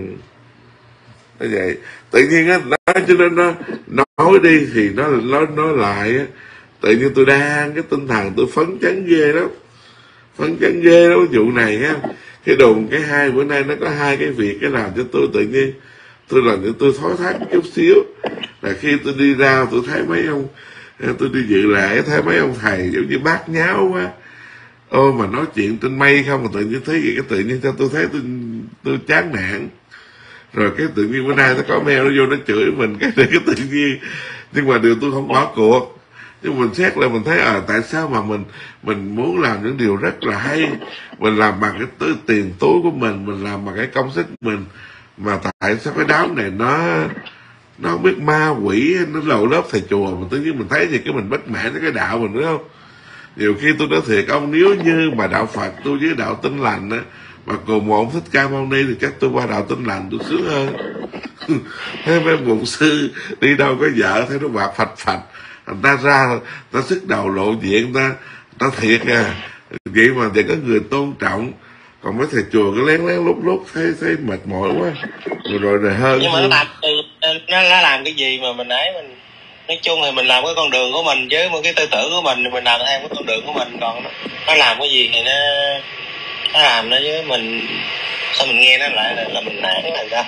vậy. Tự nhiên á, nói cho nên nó nói đi thì nó lại á, tự nhiên tôi đang cái tinh thần tôi phấn chấn ghê lắm, vụ này á. Cái đồn cái hai bữa nay nó có hai cái việc cái làm cho tôi tự nhiên tôi làm cho tôi thối thác chút xíu, là khi tôi đi ra tôi thấy mấy ông, tôi đi dự lễ thấy mấy ông thầy giống như bát nháo quá, mà nói chuyện trên mây không, mà tự nhiên thấy gì cái tự nhiên cho tôi thấy tôi chán nản. Rồi cái tự nhiên bữa nay nó có mail nó vô nó chửi mình cái tự nhiên, nhưng mà điều tôi không bỏ cuộc. Nhưng mình xét lại mình thấy tại sao mà mình muốn làm những điều rất là hay, mình làm bằng cái tiền túi của mình làm bằng cái công sức mình, mà tại sao cái đám này nó không biết ma quỷ, nó lầu lớp thầy chùa, mà tự nhiên mình thấy thì cái mình bất mãn với cái đạo mình, đúng không? Nhiều khi tôi nói thiệt ông, nếu như mà đạo Phật tôi với đạo Tin Lành á mà cùng một ông Thích Ca Mâu Ni thì chắc tôi qua đạo Tin Lành tôi sướng hơn. Thế mấy mục sư đi đâu có vợ thấy nó bạc phạch, người ta ra ta sức đầu lộ diện, ta thiệt vậy mà để có người tôn trọng. Còn mấy thầy chùa cứ lén lúc thấy mệt mỏi quá rồi hơn. Nhưng mà nó làm cái gì mà mình nói chung thì mình làm cái con đường của mình, với một cái tư tưởng của mình làm theo cái con đường của mình, còn nó làm cái gì thì nó làm nó với mình, sao mình nghe nó lại là mình nản là sao?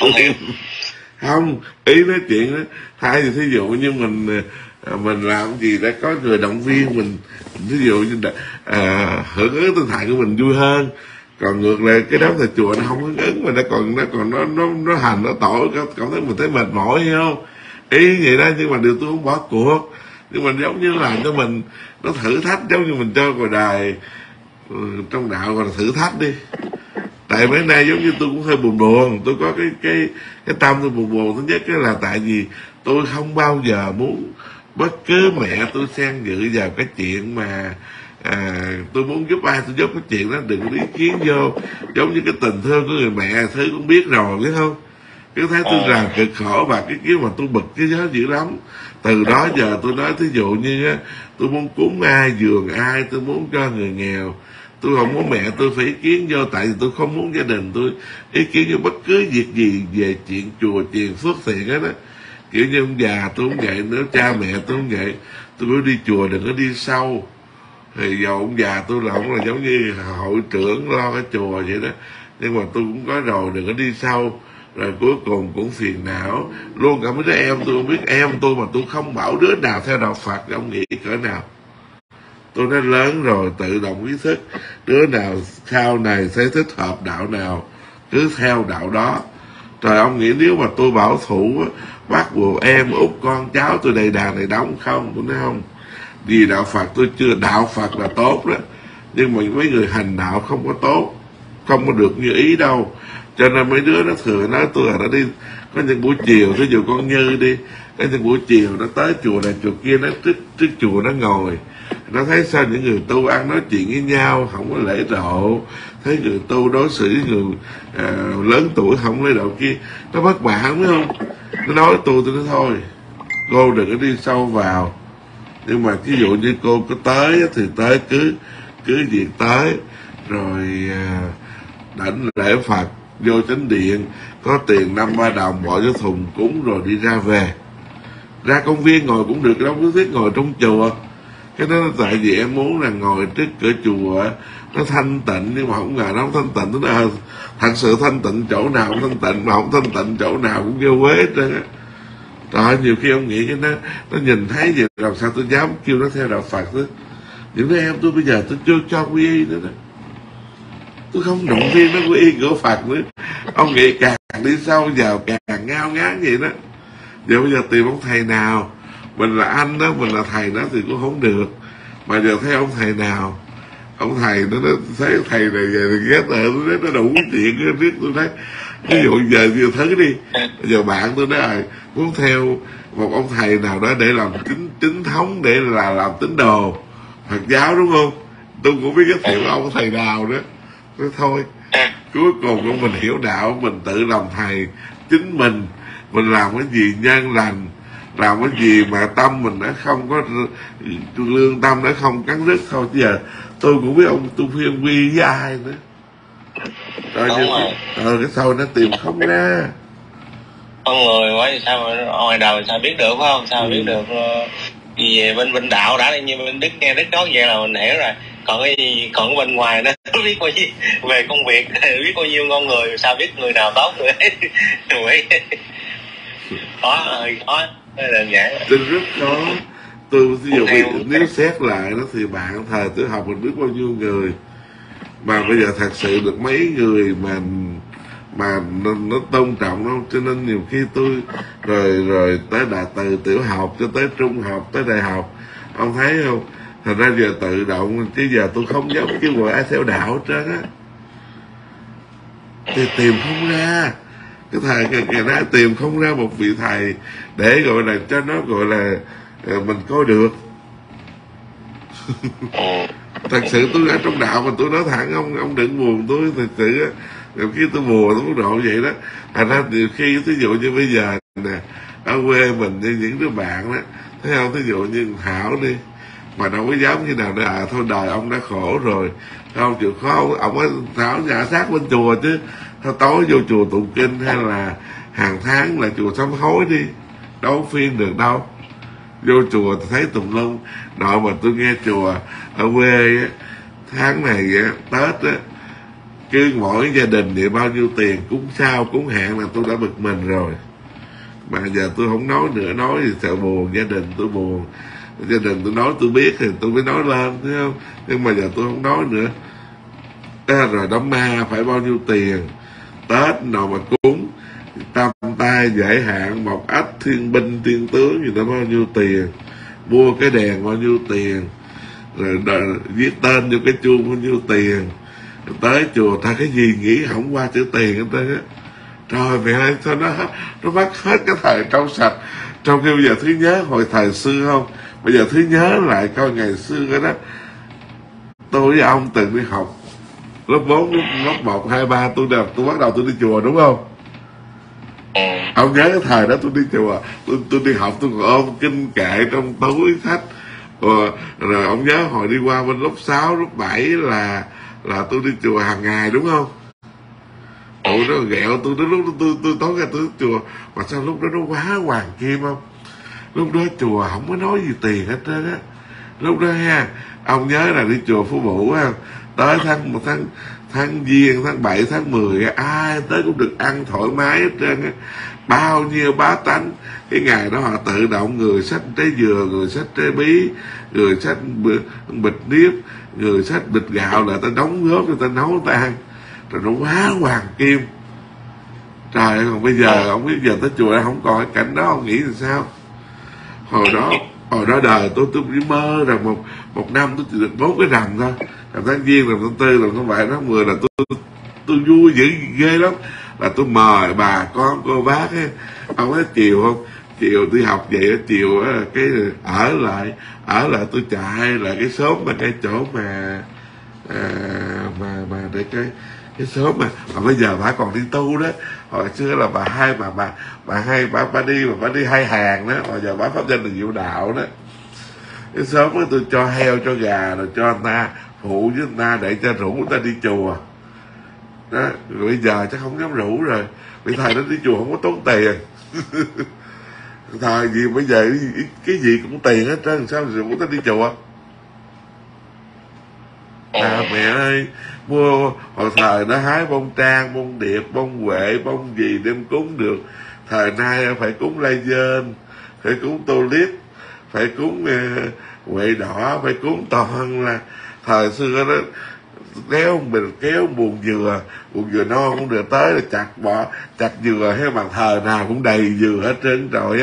Không, ý nói chuyện đó, thay thì thí dụ như mình làm gì để có người động viên mình, ví dụ như hưởng ứng tinh thần của mình vui hơn. Còn ngược lại cái đám thầy chùa nó không hưởng ứng mà nó hành nó tội, cảm thấy mình thấy mệt mỏi, hiểu không? Ý vậy đó, nhưng mà điều tôi không bỏ cuộc, nhưng mà giống như làm cho mình nó thử thách, giống như mình cho ngoài đài trong đạo gọi là thử thách đi. Tại mấy nay giống như tôi cũng hơi buồn, tôi có cái tâm tôi buồn. Thứ nhất là tại vì tôi không bao giờ muốn bất cứ mẹ tôi xen dự vào cái chuyện mà tôi muốn giúp ai tôi giúp, cái chuyện đó đừng có ý kiến vô. Giống như cái tình thương của người mẹ thứ cũng biết rồi, biết không? Cứ thấy tôi làm cực khổ và cái kiểu mà tôi bực cái gió dữ lắm. Từ đó giờ tôi nói thí dụ như tôi muốn cúng ai, giường ai, tôi muốn cho người nghèo, tôi không muốn mẹ tôi phải ý kiến vô, tại vì tôi không muốn gia đình tôi ý kiến vô bất cứ việc gì về chuyện chùa chiền phước thiện hết á. Kiểu như ông già tôi cũng vậy, nếu cha mẹ tôi cũng vậy, tôi mới đi chùa đừng có đi sâu. Thì giờ ông già tôi là ông là giống như hội trưởng lo cái chùa vậy đó, nhưng mà tôi cũng có rồi đừng có đi sâu. Rồi cuối cùng cũng phiền não luôn cả mấy đứa em tôi, không biết em tôi mà tôi không bảo đứa nào theo đạo Phật thì ông nghĩ cỡ nào. Tôi nói lớn rồi tự động ý thức, đứa nào sau này thấy thích hợp đạo nào cứ theo đạo đó. Trời, ông nghĩ nếu mà tôi bảo thủ bắt buộc em út con cháu tôi đầy đàn đầy đóng không? Tôi nói không, vì đạo Phật tôi chưa, đạo Phật là tốt đó, nhưng mà mấy người hành đạo không có tốt, không có được như ý đâu. Cho nên mấy đứa nó thừa nói tôi là nó đi có những buổi chiều, ví dụ con Như đi, có những buổi chiều nó tới chùa này chùa kia, nó trước chùa nó ngồi, nó thấy sao những người tu ăn nói chuyện với nhau không có lễ độ, thấy người tu đối xử với người lớn tuổi không lễ độ kia, nó bất mãn, phải không? Nó nói tôi nói thôi cô đừng có đi sâu vào, nhưng mà ví dụ như cô có tới thì tới cứ việc tới rồi đảnh lễ Phật, vô chánh điện có tiền 5-3 đồng bỏ vô thùng cúng rồi đi ra về. Ra công viên ngồi cũng được, đâu cứ thích ngồi trong chùa. Cái đó là tại vì em muốn là ngồi trước cửa chùa nó thanh tịnh, nhưng mà không ngờ nó không thanh tịnh. Nó thật sự thanh tịnh chỗ nào cũng thanh tịnh, mà không thanh tịnh chỗ nào cũng vô quế hết trơn á. Trời, nhiều khi ông nghĩ cái nó nhìn thấy vậy làm sao tôi dám kêu nó theo đạo Phật đó. Những đứa em tôi bây giờ tôi chưa cho quy y nữa đó, tôi không động viên nó quy y của Phật nữa. Ông nghĩ càng đi sâu vào càng ngao ngán vậy đó. Giờ bây giờ tìm ông thầy nào mình là anh đó, mình là thầy đó thì cũng không được. Mà giờ thấy ông thầy nào, ông thầy nó thấy thầy này về thì ghét rồi, tôi thấy nó đủ chuyện cái riết. Tôi thấy ví dụ giờ thấy đi, giờ bạn tôi nói rồi muốn theo một ông thầy nào đó để làm chính thống, để là làm tín đồ Phật giáo, đúng không? Tôi cũng biết giới thiệu ông thầy nào đó. Nói thôi, cuối cùng mình hiểu đạo, mình tự làm thầy chính mình làm cái gì nhân lành, làm cái gì mà tâm mình nó không có lương tâm, nó không cắn rứt thôi. Chứ giờ tôi cũng biết ông tu phiên quy với ai nữa rồi, cái sau nó tìm không ra. Con người quá thì sao mà ngoài đời sao biết được, phải không? Sao biết được gì về bên đạo đã, như bên Đức nghe Đức nói vậy là mình hiểu rồi. Còn cái gì, còn bên ngoài nó biết bao nhiêu về công việc, biết bao nhiêu con người, sao biết người nào tốt người ấy. Khó đơn giản. Rất khó. Tôi ví dụ nếu xét lại đó thì bạn thời tôi học mình biết bao nhiêu người, mà bây giờ thật sự được mấy người mà nó tôn trọng đâu. Cho nên nhiều khi tôi rồi tới từ tiểu học cho tới trung học tới đại học, ông thấy không, thành ra giờ tự động, chứ giờ tôi không dám kêu gọi ai theo đạo hết trơn á, thì tìm không ra. Cái thầy ngày nay tìm không ra một vị thầy để gọi là cho nó gọi là mình coi được. Thật sự tôi ở trong đạo mà tôi nói thẳng, ông đừng buồn tôi. Thật sự khi tôi buồn tôi mức độ vậy đó. Thành ra nhiều khi ví dụ như bây giờ nè, ở quê mình như những đứa bạn đó, thấy không, ví dụ như Thảo đi, mà đâu có dám như nào nữa, thôi đời ông đã khổ rồi, không chịu khó, ông ấy Thảo nhà sát bên chùa chứ, thôi tối vô chùa tụng kinh, hay là hàng tháng là chùa sám hối đi, đâu phiên được đâu. Vô chùa thấy tùm lum. Nội mà tôi nghe chùa ở quê á, tháng này á, Tết á, cứ mỗi gia đình thì bao nhiêu tiền, cúng sao cúng hạn là tôi đã bực mình rồi. Mà giờ tôi không nói nữa, nói thì sợ buồn gia đình, tôi buồn gia đình. Tôi nói tôi biết thì tôi mới nói lên, thấy không? Nhưng mà giờ tôi không nói nữa. Rồi đám ma phải bao nhiêu tiền, Tết nào mà cúng tam tai giải hạn, một ách thiên binh thiên tướng gì đó bao nhiêu tiền, mua cái đèn bao nhiêu tiền, rồi viết tên vô cái chuông bao nhiêu tiền, rồi tới chùa ta cái gì nghĩ không qua chữ tiền hết trơn á. Trời mẹ ơi, sao nó mất hết cái thời trong sạch. Trong khi bây giờ thứ nhớ hồi thời xưa không, bây giờ thứ nhớ lại coi ngày xưa đó, tôi với ông từng đi học lớp 4, lớp 1, 2, 3, tôi bắt đầu tôi đi chùa, đúng không? Ông nhớ cái thời đó tôi đi chùa, tôi đi học tôi còn ôm kinh kệ trong túi sách. Rồi ông nhớ hồi đi qua bên lớp 6, lớp 7 là tôi đi chùa hàng ngày, đúng không? Tụi nó ghẹo tôi đến lúc tôi tối ra tôi chùa, mà sao lúc đó nó quá hoàng kim không? Lúc đó chùa không có nói gì tiền hết trơn á. Lúc đó ha, ông nhớ là đi chùa Phú Vũ ha, tới tháng Giêng, tháng 7, tháng 10 ai tới cũng được ăn thoải mái hết trơn á. Bao nhiêu bá tánh. Cái ngày đó họ tự động, người xách trái dừa, người xách trái bí, người xách bịch niếp, người xách bịch gạo, là ta đóng góp cho ta nấu ta ăn. Rồi nó quá hoàng kim. Trời ơi, còn bây giờ không biết giờ tới chùa không còn cái cảnh đó, ông nghĩ là sao? Hồi đó đời tôi chỉ mơ rằng một năm tôi chỉ được 4 cái rằm thôi. Rằm tháng Giêng, rằm tháng 4, rằm tháng 7, tháng 10 là tôi vui dữ ghê lắm. Là tôi mời bà con cô bác ấy. Ông nói chiều không, chiều tôi học vậy, chiều cái ở lại tôi chạy lại cái xóm mà cái chỗ mà để cái xóm mà bây giờ bà còn đi tu đó. Hồi xưa là bà đi hai hàng đó, hồi giờ bà pháp danh là diệu đạo đó. Cái xóm đó tôi cho heo cho gà rồi cho người ta phụ với người ta để cho rủ người ta đi chùa đó. Rồi bây giờ chắc không dám rủ rồi, vì thời đó đi chùa không có tốn tiền. Thời gì bây giờ cái gì cũng tiền hết trơn, sao rủ người ta đi chùa? Mẹ ơi, mua hồi thời nó hái bông trang, bông điệp, bông huệ, bông gì đem cúng được. Thời nay phải cúng lai dên, phải cúng tulip, phải cúng huệ đỏ, phải cúng toàn là. Thời xưa đó kéo buồn dừa non cũng được, tới là chặt dừa hay bằng thời nào cũng đầy dừa hết trơn. Trời á,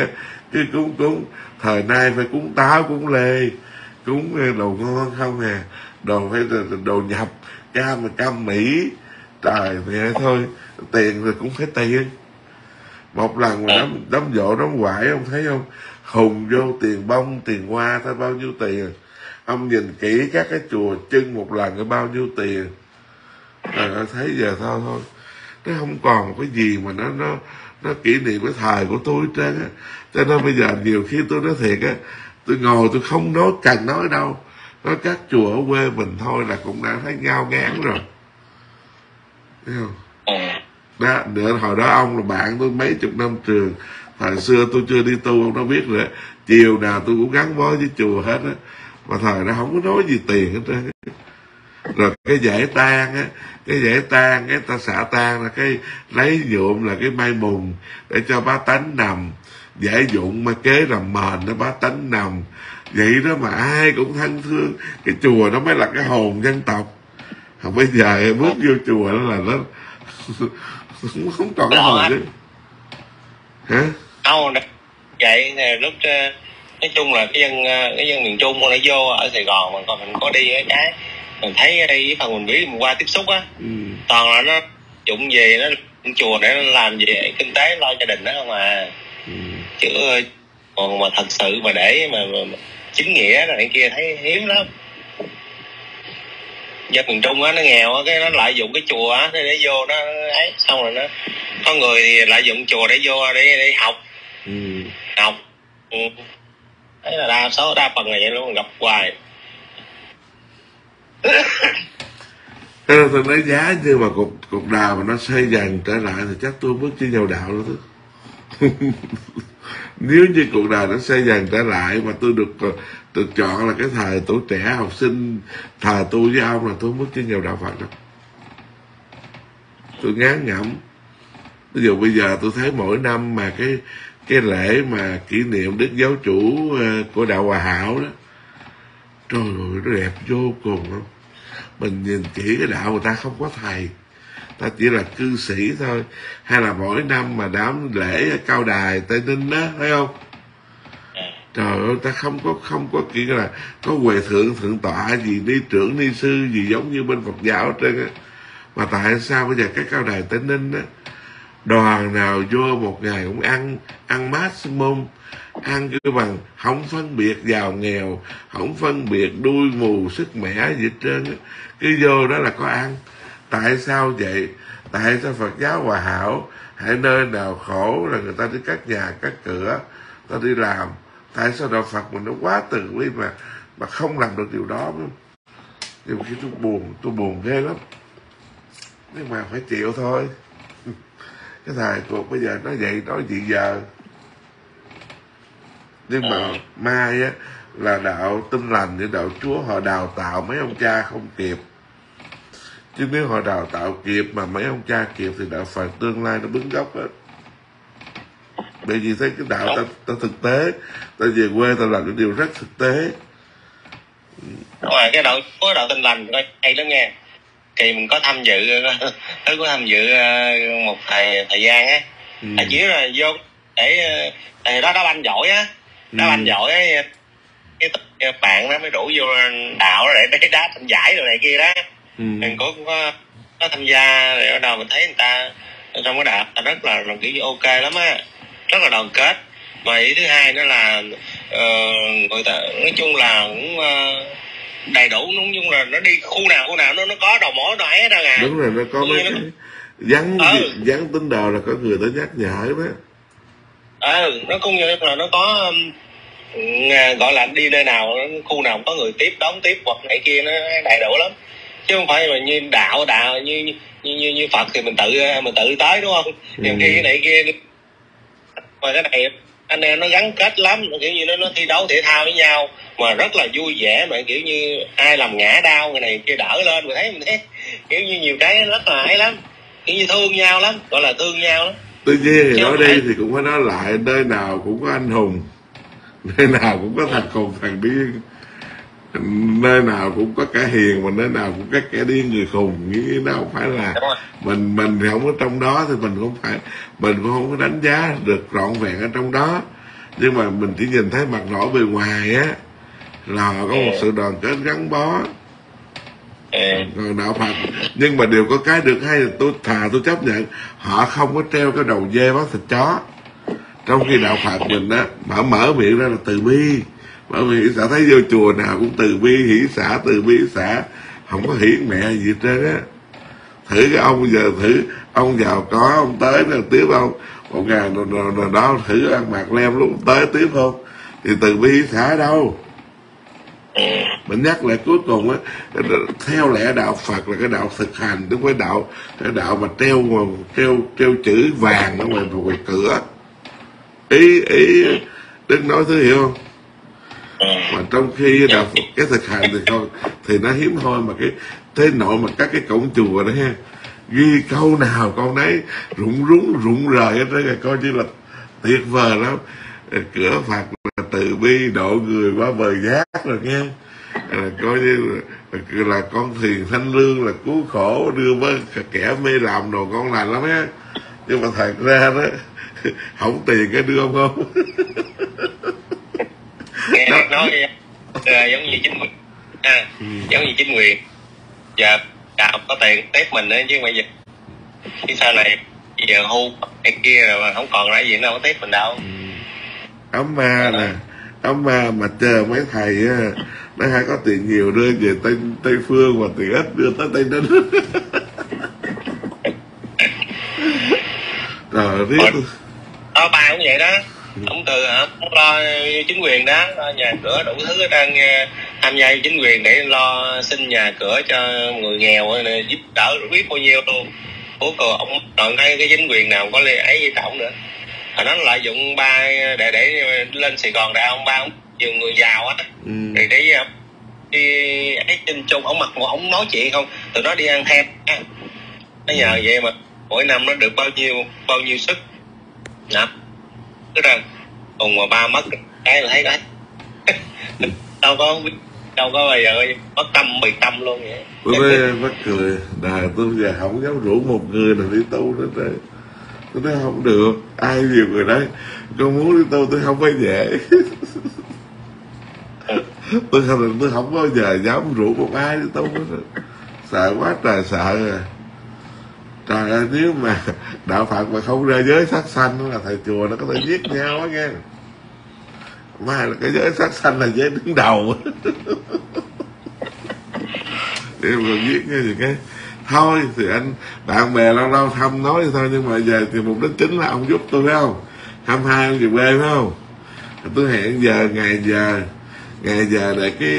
Cứ cúng thời nay phải cúng táo cúng lê, cúng đồ ngon không à, đồ phải đồ nhập cam Mỹ. Trời mẹ thôi, tiền rồi cũng phải tiền. Một lần mà đám dỗ đám quải, ông thấy không, hùng vô tiền bông tiền hoa thôi bao nhiêu tiền. Ông nhìn kỹ các cái chùa trưng một lần có bao nhiêu tiền. Rồi thấy giờ thôi nó không còn cái gì mà nó kỷ niệm cái thời của tôi hết trơn á. Cho nên bây giờ nhiều khi tôi nói thiệt á, tôi ngồi tôi không cần nói đâu, nói các chùa ở quê mình thôi là cũng đã thấy ngao ngán rồi, thấy không? Đó, hồi đó ông là bạn tôi mấy chục năm trường, thời xưa tôi chưa đi tu ông đã biết rồi, chiều nào tôi cũng gắn bó với chùa hết á, mà thời đó không có nói gì tiền hết trơn. Rồi cái giải tang á, cái ta xả tang là cái lấy nhuộm là cái mai mùng để cho bá tánh nằm, giải dụng mà kế làm mền đó bá tánh nằm vậy đó, mà ai cũng thân thương. Cái chùa nó mới là cái hồn dân tộc. Còn bây giờ bước vô chùa đó là nó không còn cái hồn chứ hả? Không vậy thì lúc nói chung là cái dân miền Trung nó vô ở Sài Gòn mà còn mình có đi cái mình thấy cái phần mình biết mình qua tiếp xúc á, toàn là nó dụng gì nó chùa để nó làm gì kinh tế lo gia đình đó không à. Chứ còn mà thật sự mà để mà chính nghĩa này kia thấy hiếm lắm. Dân miền Trung á nó nghèo á, cái nó lợi dụng cái chùa á để vô nó ấy, xong rồi nó có người thì lợi dụng chùa để vô để học. Học thấy là đa phần là vậy luôn, gặp hoài. Thế nên tôi nói giá như mà cuộc đời mà nó xây dần trở lại thì chắc tôi bước trên vào đạo đó. Nếu như cuộc đời nó xây dần trở lại mà tôi được chọn là cái thời tuổi trẻ học sinh thời tu với ông là tôi bước trên vào đạo Phật đó. Tôi ngán ngẩm. Ví dụ bây giờ tôi thấy mỗi năm mà cái lễ mà kỷ niệm Đức Giáo Chủ của đạo Hòa Hảo đó, trời ơi nó đẹp vô cùng lắm. Mình nhìn kỹ cái đạo người ta không có thầy, ta chỉ là cư sĩ thôi. Hay là mỗi năm mà đám lễ ở Cao Đài Tây Ninh đó, thấy không? Trời ơi, ta không có kiểu là có huệ thượng tọa gì, ni trưởng ni sư gì giống như bên Phật giáo hết trơn á. Mà tại sao bây giờ cái Cao Đài Tây Ninh á, đoàn nào vô một ngày cũng ăn maximum, ăn cái bằng không phân biệt giàu nghèo, không phân biệt đuôi mù sức mẻ gì hết trơn á. Cứ vô đó là có ăn. Tại sao vậy? Tại sao Phật giáo Hòa Hảo hãy nơi nào khổ là người ta đi cắt nhà cắt cửa, ta đi làm. Tại sao đạo Phật mình nó quá từ bi mà không làm được điều đó? Nhưng khi tôi buồn ghê lắm, nhưng mà phải chịu thôi. Cái thời cuộc bây giờ nó vậy, nói gì giờ. Nhưng mà mai á là đạo Tin Lành với đạo Chúa họ đào tạo mấy ông cha không kịp. Chứ nếu họ đào tạo kịp mà mấy ông cha kịp thì đạo Phật tương lai nó bứng gốc hết. Bởi vì thấy cái đạo ta thực tế, ta về quê ta làm những điều rất thực tế. Đúng rồi, cái đạo Tin Lành hay lắm nghe. Thì mình có tham dự một thời gian á, chỉ là vô để đó đá banh giỏi á, đá banh giỏi á, cái bạn nó mới rủ vô đạo để đá thành giải rồi này kia đó. Mình cũng có tham gia rồi ở đầu mình thấy người ta trong cái đạo ta rất là kiểu như ok lắm á, rất là đoàn kết. Và ý thứ hai nữa là người ta nói chung là cũng đầy đủ, nói chung là nó đi khu nào nó có đầu mối nó ấy hết à. Đúng rồi, nó có mấy cái dán tín đồ là có người tới nhắc nhở đó. Nó cũng như là nó có gọi là đi nơi nào khu nào có người đón tiếp hoặc này kia, nó đầy đủ lắm, chứ không phải mà như đạo như Phật thì mình tự tới, đúng không? Nhiều khi cái này kia mà cái này anh em nó gắn kết lắm, kiểu như nó thi đấu thể thao với nhau mà rất là vui vẻ, mà kiểu như ai làm ngã đau người này kia đỡ lên, mình thấy kiểu như nhiều cái rất là ấy lắm, kiểu như thương nhau lắm, gọi là thương nhau lắm. Tuy nhiên thì nói đi thì cũng phải nói lại, nơi nào cũng có anh hùng, nơi nào cũng có thằng khùng thằng điên, nơi nào cũng có kẻ hiền mà nơi nào cũng có kẻ điên người khùng. Nghĩ nó không phải là mình không có trong đó thì mình cũng không có đánh giá được trọn vẹn ở trong đó. nhưng mà mình chỉ nhìn thấy mặt nổi bề ngoài á là họ có một sự đoàn kết gắn bó. Còn đạo Phật, nhưng mà đều có cái được hay là tôi chấp nhận họ không có treo cái đầu dê bán thịt chó, trong khi đạo Phật mình á mở miệng ra là từ bi, mở miệng hỷ xả, thấy vô chùa nào cũng từ bi hỷ xả, từ bi hỷ xả, không có hỷ mẹ gì hết trơn á. Thử cái ông giờ thử ông giàu có ông tới là tiếp ông 1.000 rồi đó, thử ăn mặc lem lúc tới tiếp không, thì từ bi hỷ xả đâu. Mình nhắc lại cuối cùng á, theo lẽ đạo Phật là cái đạo thực hành, chứ không phải cái đạo mà treo chữ vàng ở ngoài cửa. Ý Đức nói thứ hiểu không? Mà trong khi đạo Phật cái thực hành thì thôi thì nó hiếm thôi, mà cái thế nội mà các cái cổng chùa đó ha, ghi câu nào câu nấy rụng rời hết trơn, coi như là tuyệt vời lắm. Cửa Phật là từ bi độ người qua bờ giác rồi nghe, coi như là con thuyền thanh lương, là cứu khổ đưa với kẻ mê làm đồ con lành lắm á, nhưng mà thật ra đó không tiền cái đưa không nghe đó. Nói giống như chính quyền giống như chính quyền giờ đạo có tiền tép mình nữa, chứ bây giờ cái sau này giờ hưu cái kia mà không còn lại gì đâu có tép mình đâu. Ấm ma nè, ấm ma mà chờ mấy thầy á, nó hay có tiền nhiều đưa về Tây Phương, và tiền ít đưa tới Tây Ninh. Rồi riết đó ba cũng vậy đó, ông từ ông lo chính quyền đó, lo nhà cửa đủ thứ ở đang tham gia chính quyền để lo xin nhà cửa cho người nghèo, giúp đỡ biết bao nhiêu luôn. Cuối cùng ông chọn cái chính quyền nào có ấy với trọng nữa, nó lợi dụng ba để lên Sài Gòn để ông ba ông nhiều người giàu á, thì để đi ấy trên chung ông mặc một ông nói chuyện không, tụi nó đi ăn thêm á, nó nhờ vậy mà mỗi năm nó được bao nhiêu sức nè, cứ rằng cùng mà ba mất cái là thấy đấy. đâu có bao giờ mất tâm bị tâm luôn vậy. Tôi mắc cười, đời tôi giờ không dám rủ một người nào đi tu nữa trơn. Tôi nói không được, ai nhiều người nói con muốn đi tu tôi không phải dễ. tôi không bao giờ dám rủ một ai đi tu nữa, sợ quá trời sợ rồi. Trời ơi, nếu mà đạo Phật mà không ra giới sát sanh là thầy chùa nó có thể giết nhau á nghe. Mà là cái giới sát sanh là giới đứng đầu. Để mà giết nhau gì cái thôi thì anh bạn bè lâu lâu thăm nói thôi, nhưng mà giờ thì mục đích chính là ông giúp tôi phải không? 22 ông về quê phải không? Tôi hẹn ngày giờ để cái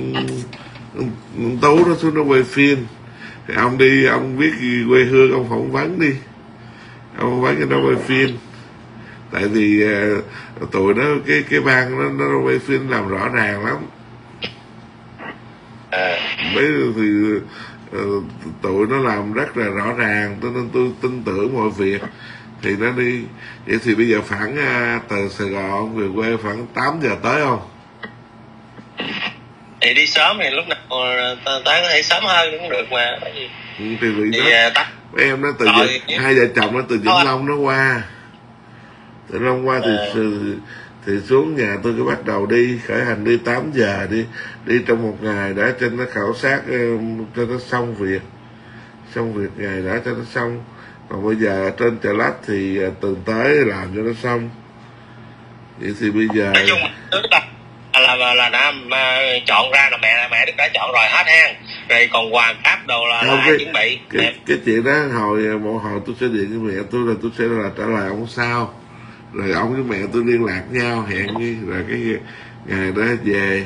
Tú nó xuống nó quay phim, thì ông đi, ông biết gì quê hương ông phỏng vấn đi, ông phỏng vấn cho nó quay phim. Tại vì tụi nó cái ban nó quay phim làm rõ ràng lắm. Mấy thì tụi nó làm rất là rõ ràng, cho nên tôi tin tưởng mọi việc thì nó đi. Vậy thì bây giờ khoảng từ Sài Gòn về quê khoảng 8 giờ tới không? Thì đi sớm thì lúc nào tới có thể sớm hơn cũng được mà. Thì mấy em nó từ hai vợ chồng nó từ Vĩnh Long nó qua, từ Long qua thì xuống nhà tôi cứ bắt đầu đi khởi hành, đi 8 giờ đi trong một ngày để cho nó khảo sát, cho nó xong việc ngày đã cho nó xong. Còn bây giờ trên Chợ Lách thì tuần tới làm cho nó xong. Vậy thì bây giờ nói chung là đã chọn ra là mẹ Đức đã chọn rồi hết ha, rồi còn quà cáp đồ là ai chuẩn bị. Cái chuyện đó hồi tôi sẽ điện với mẹ tôi, là tôi sẽ là trả lời ông sau, rồi ông với mẹ tôi liên lạc nhau hẹn đi, rồi cái ngày đó về.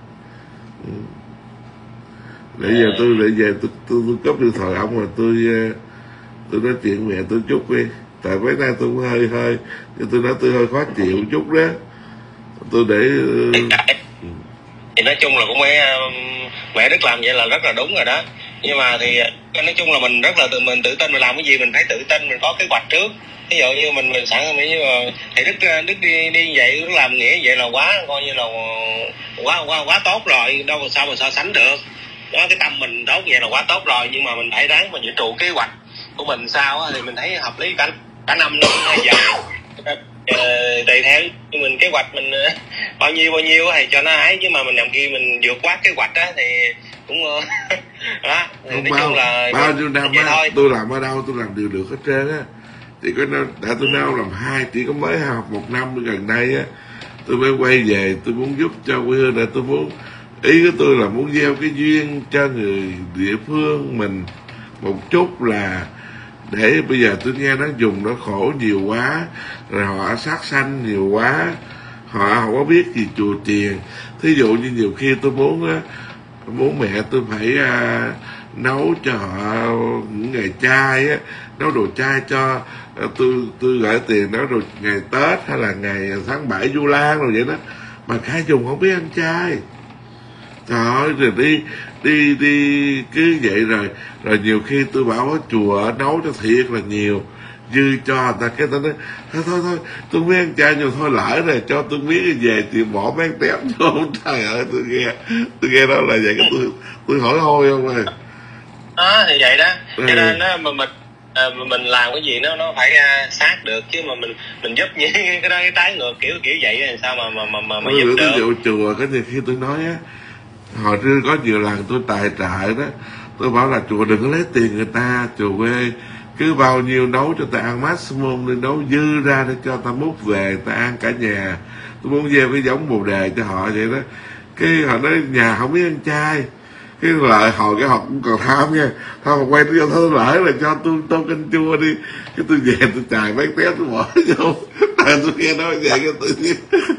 Để giờ tôi cấp điện thoại ông, rồi tôi nói chuyện mẹ tôi chút đi, tại mấy nay tôi cũng hơi tôi nói tôi hơi khó chịu chút đó, tôi để thì nói chung là cũng mẹ Đức làm vậy là rất là đúng rồi đó, nhưng mà thì nói chung là mình rất là mình tự tin, mình làm cái gì mình phải tự tin, mình có kế hoạch trước. Ví dụ như mình sẵn như mà thầy Đức đi vậy, Đức làm nghĩa vậy là quá coi như là quá tốt rồi, đâu sao mà so sánh được. Đó, cái tâm mình tốt vậy là quá tốt rồi, nhưng mà mình phải ráng mà giữ trụ kế hoạch của mình sao thì mình thấy hợp lý. Cả năm nó cũng hơi dài, tùy theo nhưng mình kế hoạch mình bao nhiêu thì cho nó ấy, chứ mà mình làm kia mình vượt quá kế hoạch á thì cũng đó. Không Nói chung là bao nhiêu năm á thôi. tôi làm ở đâu tôi làm đều được hết trơn á. Chỉ có đã tôi nói làm chỉ có mới học 1 năm gần đây á tôi mới quay về, tôi muốn giúp cho quê hương, để tôi muốn, ý của tôi là muốn gieo cái duyên cho người địa phương mình một chút, là để bây giờ tôi nghe nó dùng nó khổ nhiều quá, rồi họ sát sanh nhiều quá, họ không có biết gì chùa chiền. Thí dụ như nhiều khi tôi muốn mẹ tôi phải nấu cho họ những ngày chay á, nấu đồ chay cho tôi gửi tiền nấu đồ ngày Tết hay là ngày tháng 7 Vu Lan rồi vậy đó, mà cả dùng không biết ăn chay. Trời ơi, rồi đi cứ vậy rồi nhiều khi tôi bảo ở chùa nấu cho thiệt là nhiều, dư cho người ta, cái ta nói thôi tôi biết ăn chay nhưng thôi lỡ rồi cho tôi biết về thì bỏ mấy tép vô. Trời ơi, tôi nghe đó là vậy, cái tôi hỏi thôi không ơi. Thì vậy đó, cho nên đó mà mình làm cái gì nó phải sát được, chứ mà mình giúp những cái đó cái trái ngược kiểu vậy thì sao mà giúp được. Ví dụ chùa có nhiều khi tôi nói á, hồi trước có nhiều lần tôi tài trợ đó, tôi bảo là chùa đừng có lấy tiền người ta, chùa quê cứ bao nhiêu nấu cho ta ăn maximum, đi nấu dư ra để cho ta múc về ta ăn cả nhà. Tôi muốn gieo cái giống bồ đề cho họ vậy đó. Cái họ nói nhà không biết ăn chay, cái lợi hồi cái họ cũng còn tham nha, thôi mà quay tôi thôi lỡ là cho tôi tô canh chua đi, cái tôi về tôi chài mấy té tôi bỏ vô. Tôi nghe nói vậy cái tự nhiên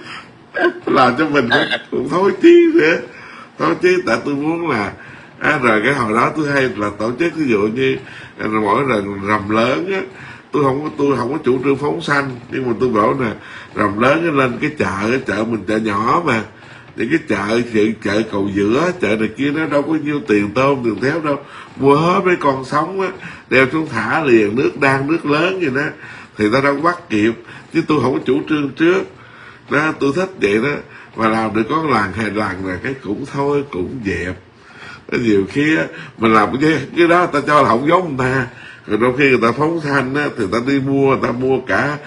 làm cho mình cũng thối chí nữa. Thôi chứ tại tôi muốn là rồi cái hồi đó tôi hay là tổ chức ví dụ như mỗi lần rằm lớn á, tôi không có chủ trương phóng sanh, nhưng mà tôi bảo nè, rằm lớn nó lên cái chợ mình chợ nhỏ mà, những cái chợ Cầu Giữa, chợ này kia nó đâu có nhiêu tiền tôm tiền thép đâu, mua hết mấy con sống á đeo xuống thả liền, nước đang nước lớn vậy đó thì ta đâu bắt kịp, chứ tôi không có chủ trương trước đó, tôi thích vậy đó. Mà làm được có lần 2 lần là cái cũng thôi, cũng dẹp. Nhiều khi á mình làm cái đó ta cho là không giống người ta, rồi đôi khi người ta phóng sanh á thì ta đi mua, người ta mua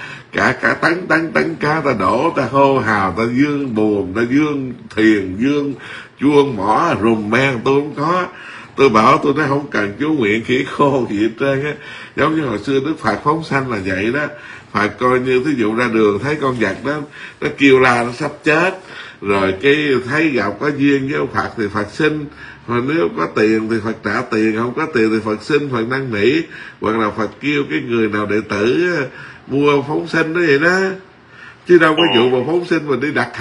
cả tấn cá, ta đổ, ta hô hào, ta dương buồm, ta dương thuyền, dương chuông mỏ rùm men. Tôi không có, tôi bảo tôi nói không cần chú nguyện khỉ khô gì hết trơn á. Giống như hồi xưa Đức Phật phóng sanh là vậy đó, phải coi như thí dụ ra đường thấy con vật đó nó kêu la nó sắp chết, rồi cái thấy gặp có duyên với ông Phật thì Phật sinh, hoặc nếu có tiền thì Phật trả tiền, không có tiền thì Phật sinh, Phật năn nỉ, hoặc là Phật kêu cái người nào đệ tử mua phóng sinh đó vậy đó. Chứ đâu có vụ mà phóng sinh mà đi đặt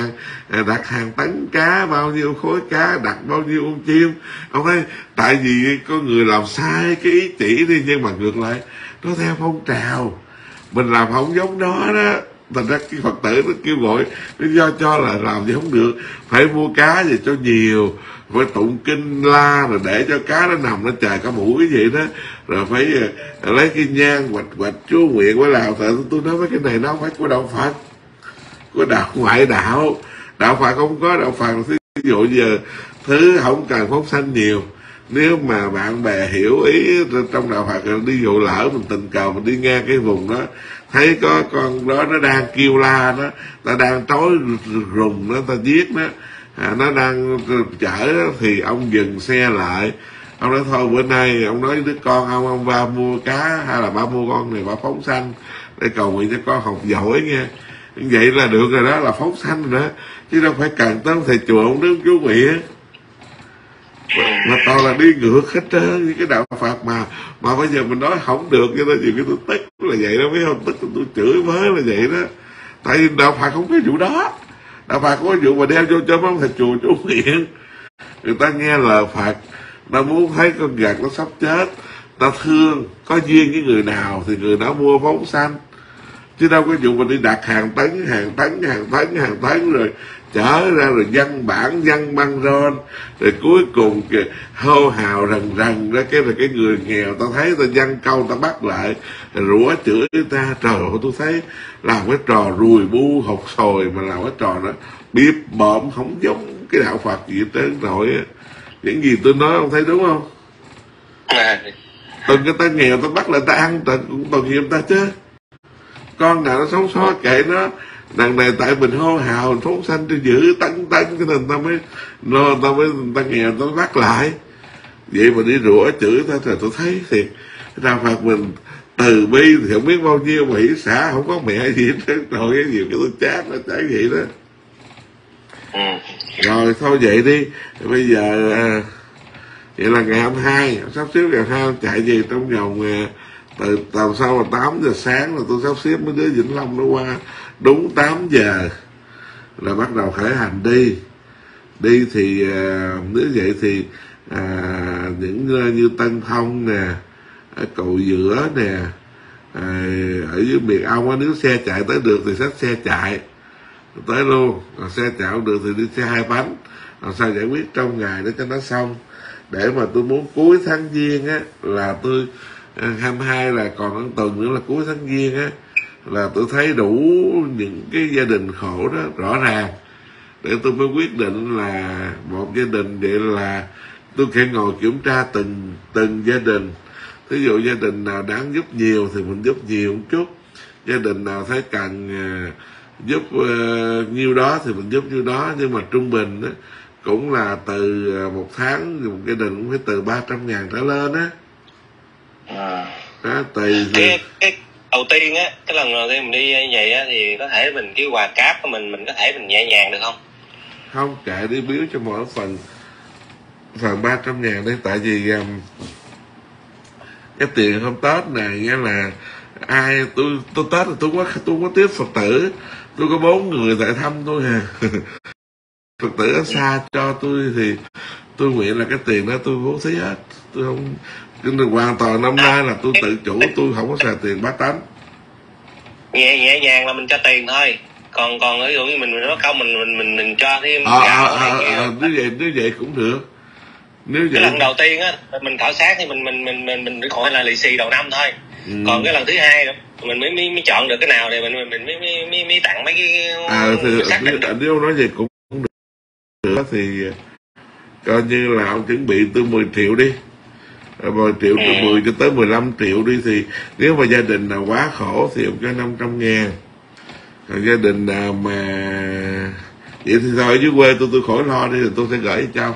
hàng tấn cá, bao nhiêu khối cá, đặt bao nhiêu con chim. Ông thấy tại vì có người làm sai cái ý chỉ đi, nhưng mà ngược lại nó theo phong trào, mình làm không giống đó đó, thành ra cái Phật tử nó kêu gọi, nó do cho là làm gì không được, phải mua cá gì cho nhiều, phải tụng kinh la rồi để cho cá nó nằm nó chờ cả mũi cái gì đó, rồi phải lấy cái nhang hoạch chú nguyện phải làm. Tôi nói mấy cái này nó không phải của đạo Phật, của đạo ngoại đạo Phật không có. Đạo Phật ví dụ giờ thứ không cần phóng sanh nhiều, nếu mà bạn bè hiểu ý trong đạo Phật, đi dụ lỡ mình tình cờ mình đi ngang cái vùng đó, thấy có con đó nó đang kêu la đó, ta đang trói rùng nó, ta giết nó đang chở đó, thì ông dừng xe lại, ông nói thôi bữa nay ông nói đứa con ông ba mua cá hay là ba mua con này ba phóng sanh để cầu nguyện cho con học giỏi nha, vậy là được rồi đó, là phóng sanh rồi đó, chứ đâu phải cần tới thầy chùa ông đứng chú nguyện. Mà toàn là đi ngược hết trơn cái đạo Phật mà bây giờ mình nói không được, cho nên nhiều cái tôi tức là vậy đó, biết không, tức tôi chửi mới là vậy đó. Tại vì đạo Phật không có vụ đó, đạo Phật có vụ mà đeo vô cho mấy thầy chùa chú nguyện, người ta nghe lời Phật, ta muốn thấy con vật nó sắp chết, ta thương, có duyên với người nào thì người đó mua phóng sanh, chứ đâu có vụ mà đi đặt hàng tấn rồi chở ra rồi văn bản văn băng rôn, rồi cuối cùng hô hào rần ra cái là cái người nghèo ta thấy ta văn câu ta bắt lại rủa chửi người ta. Trời ơi, tôi thấy làm cái trò rùi bu hột sồi, mà làm cái trò đó biếp bợm không giống cái đạo Phật gì hết trơn rồi á. Những gì tôi nói ông thấy đúng không? Từng cái ta nghèo ta bắt lại ta ăn, cũng tội nghiệp ta chứ. con nào nó xấu xó kệ nó, đằng này tại mình hô hào phóng sanh cho giữ tấn cho nên ta mới nghèo ta bắt lại. Vậy mà đi rủa chửi ta thì tôi thấy thiệt ra Phật mình từ bi thì không biết bao nhiêu mà hỷ xả không có mẹ gì hết rồi, cái nhiều cái tôi chát nó chả vậy đó. Rồi thôi vậy đi, bây giờ vậy là ngày 22 sắp xếp ngày 22 chạy về trong vòng từ tầm sau là 8 giờ sáng là tôi sắp xếp mấy đứa Vĩnh Long nó qua đúng 8 giờ là bắt đầu khởi hành đi thì nếu vậy thì những như Tân Thông nè, ở cầu giữa nè, ở dưới miền Ông á, nếu xe chạy tới được thì xách xe chạy tới luôn, còn xe chạy không được thì đi xe 2 bánh, làm sao giải quyết trong ngày để cho nó xong. Để mà tôi muốn cuối tháng Giêng á là tôi 22 là còn một tuần nữa là cuối tháng Giêng á, là tôi thấy đủ những cái gia đình khổ đó rõ ràng để tôi mới quyết định là một gia đình. Vậy là tôi sẽ ngồi kiểm tra từng gia đình. Ví dụ gia đình nào đáng giúp nhiều thì mình giúp nhiều một chút, gia đình nào thấy cần giúp nhiêu đó thì mình giúp nhiêu đó, nhưng mà trung bình đó, cũng là từ một tháng một gia đình cũng phải từ 300.000 trở lên á. Đó, tùy cái đầu tiên á, cái lần đầu tiên mình đi như vậy á thì có thể mình cái quà cáp của mình có thể mình nhẹ nhàng được không? Không, kệ đi, biếu cho mỗi phần 300.000 đấy, tại vì cái tiền hôm Tết này nghĩa là ai tôi Tết là tôi có tiếp Phật tử, tôi có 4 người tại thăm tôi hà. Phật tử ở xa cho tôi thì tôi nguyện là cái tiền đó tôi bố thí hết, tôi không hoàn toàn năm nay là tôi tự chủ, tôi không có xài tiền bá tánh. Nhẹ nhàng là mình cho tiền thôi, còn ví dụ như mình nói không mình cho thêm nếu vậy cũng được. Nếu vậy cái lần đầu tiên á mình khảo sát thì mình gọi là lì xì đầu năm thôi. Còn cái lần thứ hai mình mới chọn được cái nào thì mình mới tặng mấy cái thì nếu nói vậy cũng được thì coi như là ông chuẩn bị từ 10 triệu đi, 10 triệu từ 10 cho tới 15 triệu đi, thì nếu mà gia đình nào quá khổ thì ông cho 500.000. Còn gia đình nào mà vậy thì thôi, ở dưới quê tôi khỏi lo đi, thì tôi sẽ gửi cho ông.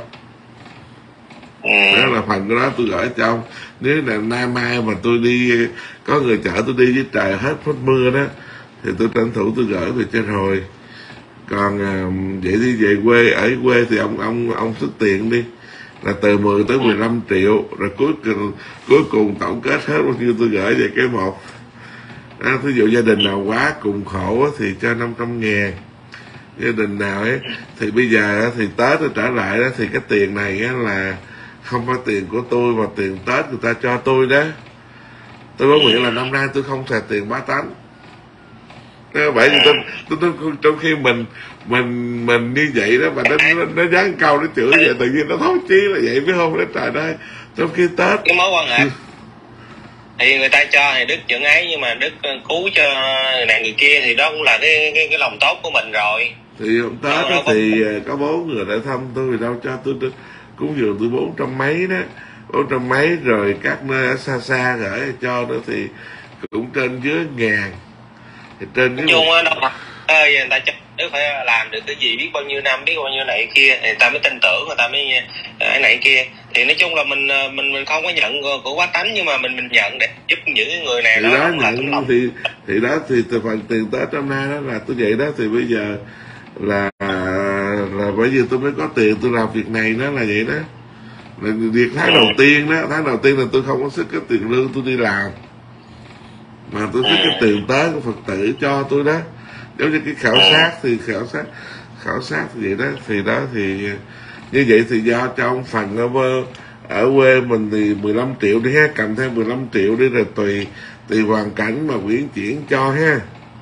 Đó là phần của đó tôi gửi cho ông. Nếu là nay mai mà tôi đi có người chở tôi đi với trời hết phút mưa đó thì tôi tranh thủ tôi gửi về cho rồi. Còn vậy đi về quê, ở quê thì ông xuất tiền đi là từ 10 tới 15 triệu, rồi cuối cùng tổng kết hết bao nhiêu tôi gửi về cái một. Ví dụ gia đình nào quá cùng khổ thì cho 500.000. Gia đình nào ấy thì bây giờ thì Tết nó trở lại đó, thì cái tiền này là không phải tiền của tôi mà tiền Tết người ta cho tôi đó. Tôi có nguyện là năm nay tôi không xài tiền bá tánh. Bởi vì tôi trong khi mình như vậy đó mà nó dán câu nó chửi vậy, tự nhiên nó thấu chí là vậy biết không đó trời ơi. Trong khi Tết cái mối quan hệ thì người ta cho thì Đức chừng ấy, nhưng mà Đức cứu cho người này người kia thì đó cũng là cái lòng tốt của mình rồi. Thì hôm Tết đó thì có 4 người đã thăm tôi thì đâu cho tôi cúng dường tôi 400 mấy đó, 400 mấy, rồi các nơi ở xa gửi cho đó thì cũng trên dưới 1.000. Thì trên nói chung đâu người ta chắc Đức phải làm được cái gì, biết bao nhiêu năm, biết bao nhiêu này kia, người ta mới tin tưởng, người ta mới cái này kia. Thì nói chung là mình không có nhận của quá tánh, nhưng mà mình nhận để giúp những người này thì đó nhận thì đó thì từ phần tiền Tết năm nay đó là tôi vậy đó. Thì bây giờ là bởi vì tôi mới có tiền tôi làm việc này, đó là vậy đó. Là việc tháng đầu tiên đó, tháng đầu tiên là tôi không có sức cái tiền lương tôi đi làm, mà tôi thích cái tiền Tết của Phật tử cho tôi đó. Giống như cái khảo sát thì khảo sát thì vậy đó. Thì đó thì như vậy thì do cho ông phần ở quê mình thì 15 triệu đi ha, cầm theo 15 triệu đi, rồi tùy hoàn cảnh mà quyển chuyển cho ha.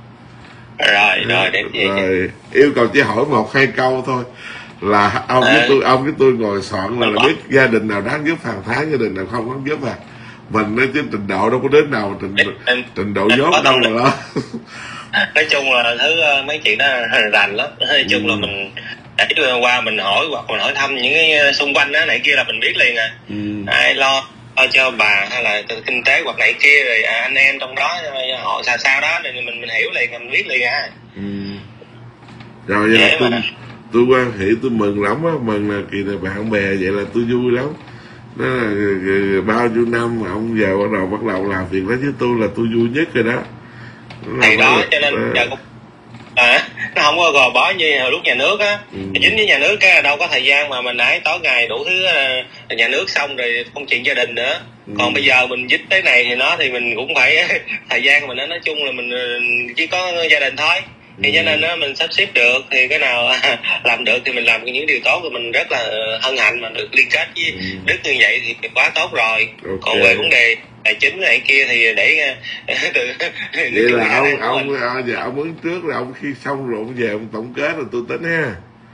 Rồi yêu cầu chỉ hỏi 1-2 câu thôi là ông với tôi ngồi soạn là biết gia đình nào đáng giúp hàng tháng, gia đình nào không đáng giúp mình nói, chứ trình độ đâu có đến nào trình độ dốt đâu mà lo. Nói chung là thứ mấy chuyện đó rành lắm. Nói chung là mình để qua mình hỏi, hoặc mình hỏi thăm những cái xung quanh đó này kia là mình biết liền ai lo cho bà hay là kinh tế hoặc này kia rồi anh em trong đó họ sao đó thì mình hiểu liền, mình biết liền à. Rồi vậy là tôi quan hệ tôi mừng lắm á, mừng là kỳ này bạn bè vậy là tôi vui lắm. Đó là bao nhiêu năm mà ông giờ bắt đầu làm việc đó với tôi là tôi vui nhất rồi đó. Thì đó cho nên giờ cũng nó không có gò bó như hồi lúc nhà nước á. Chính với nhà nước cái đâu có thời gian mà mình ấy tối ngày đủ thứ nhà nước xong rồi công chuyện gia đình nữa. Còn bây giờ mình dính tới này thì mình cũng phải thời gian mình nói chung là mình chỉ có gia đình thôi. Thì cho nên mình sắp xếp được thì cái nào làm được thì mình làm những điều tốt thì mình rất là hân hạnh mà được liên kết với Đức như vậy thì quá tốt rồi. Còn về vấn đề tài chính này kia thì để vậy là ông muốn trước là ông khi xong rồi ông về ông tổng kết rồi tôi tính ha.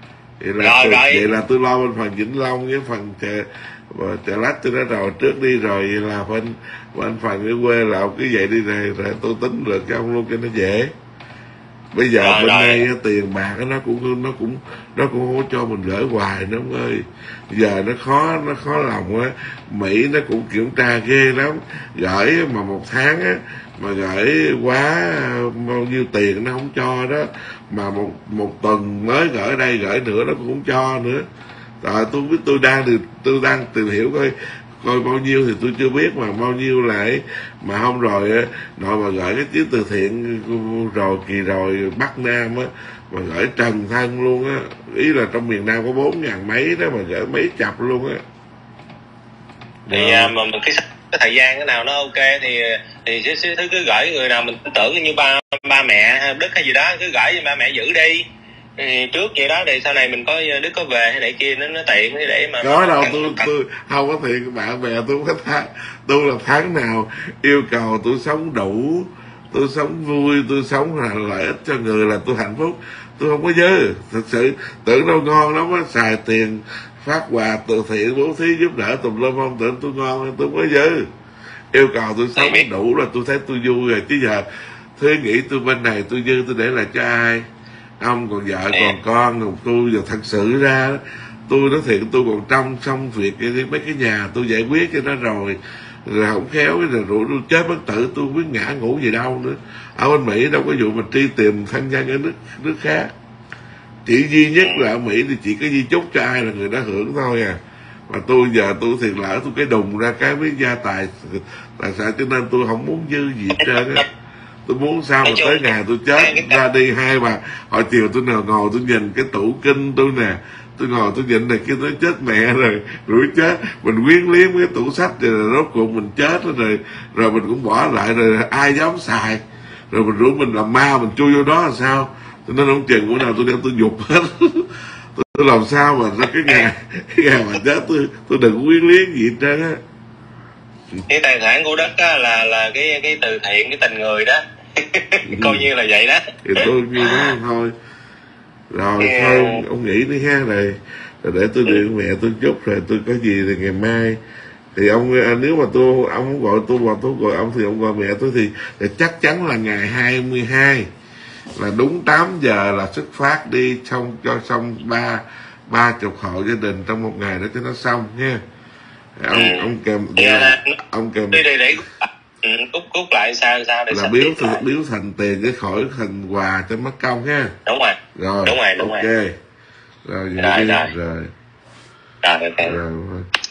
Vậy là tôi lo bên phần Vĩnh Long với phần Chợ Lách tôi nói rồi trước đi rồi vậy là bên phần ở quê là ông cứ vậy đi rồi tôi tính được cho ông luôn cho nó dễ. Bây giờ bên đây tiền bạc nó cũng không có cho mình gửi hoài nữa ông ơi. Giờ nó khó lòng á. Mỹ nó cũng kiểm tra ghê lắm, gửi mà một tháng á mà gửi quá bao nhiêu tiền nó không cho đó, mà một tuần mới gửi đây gửi nữa nó cũng không cho nữa. Rồi tôi biết tôi đang tìm hiểu coi bao nhiêu thì tôi chưa biết, mà bao nhiêu lại mà không rồi á, nội mà gửi cái chuyến từ thiện rồi kỳ rồi Bắc Nam á mà gửi trần thân luôn á, ý là trong miền Nam có 4.000 mấy đó mà gửi mấy chập luôn á. Thì mà cái thời gian cái nào nó ok thì cứ gửi người nào mình tin tưởng như ba mẹ hay Đức hay gì đó, cứ gửi cho ba mẹ giữ đi. Trước vậy đó để sau này mình có Đức có về hay này kia nó tiện để mà có đâu tôi không có thiện bạn bè tôi không có tôi là tháng nào yêu cầu tôi sống đủ, tôi sống vui, tôi sống là lợi ích cho người là tôi hạnh phúc, tôi không có dư. Thật sự tưởng đâu ngon lắm á, xài tiền phát quà từ thiện bố thí giúp đỡ tùm lum không, tưởng tôi ngon nên tôi không có dư. Yêu cầu tôi sống đủ là tôi thấy tôi vui rồi, chứ giờ thế nghĩ tôi bên này tôi dư tôi để lại cho ai? Ông còn vợ còn con, còn tôi giờ thật sự ra tôi nói thiệt tôi còn xong việc mấy cái nhà tôi giải quyết cho nó rồi không khéo rồi tôi chết bất tử tôi không biết ngã ngủ gì đâu nữa. Ở bên Mỹ đâu có vụ mà truy tìm thân nhân ở nước khác, chỉ duy nhất là ở Mỹ thì chỉ có di chúc cho ai là người đó hưởng thôi à. Mà tôi giờ tôi thiệt lỡ tôi cái đùng ra cái với gia tài sản cho nên tôi không muốn dư gì hết trơn á. Tôi muốn sao mà tới ngày tôi chết ra đi hai bà họ chiều tôi nào ngồi tôi nhìn cái tủ kinh tôi nè, tôi ngồi tôi nhìn này kia tôi chết mẹ rồi rủi chết mình quyến liếm cái tủ sách rồi rốt cuộc mình chết rồi mình cũng bỏ lại rồi ai dám xài rồi mình rủi mình làm ma mình chui vô đó là sao. Cho nên không chừng bữa nào tôi đem tôi dục hết tôi làm sao mà ra cái ngày mà chết tôi đừng quyến liếm gì hết trơn á. Cái tài sản của Đất á là cái từ thiện cái tình người đó coi như là vậy đó. Thì tôi như đó thôi rồi thôi ông nghĩ đi ha, rồi để tôi điện mẹ tôi chút rồi tôi có gì thì ngày mai thì ông nếu mà ông không gọi tôi hoặc tôi gọi ông thì ông gọi mẹ tôi thì chắc chắn là ngày 22 là đúng 8 giờ là xuất phát đi xong 30 hộ gia đình trong một ngày đó cho nó xong nha. Ông kèm ông kèm để cút lại sao để là biếu thành tiền để khỏi thành quà cho mất công ha. Đúng rồi ok rồi rồi.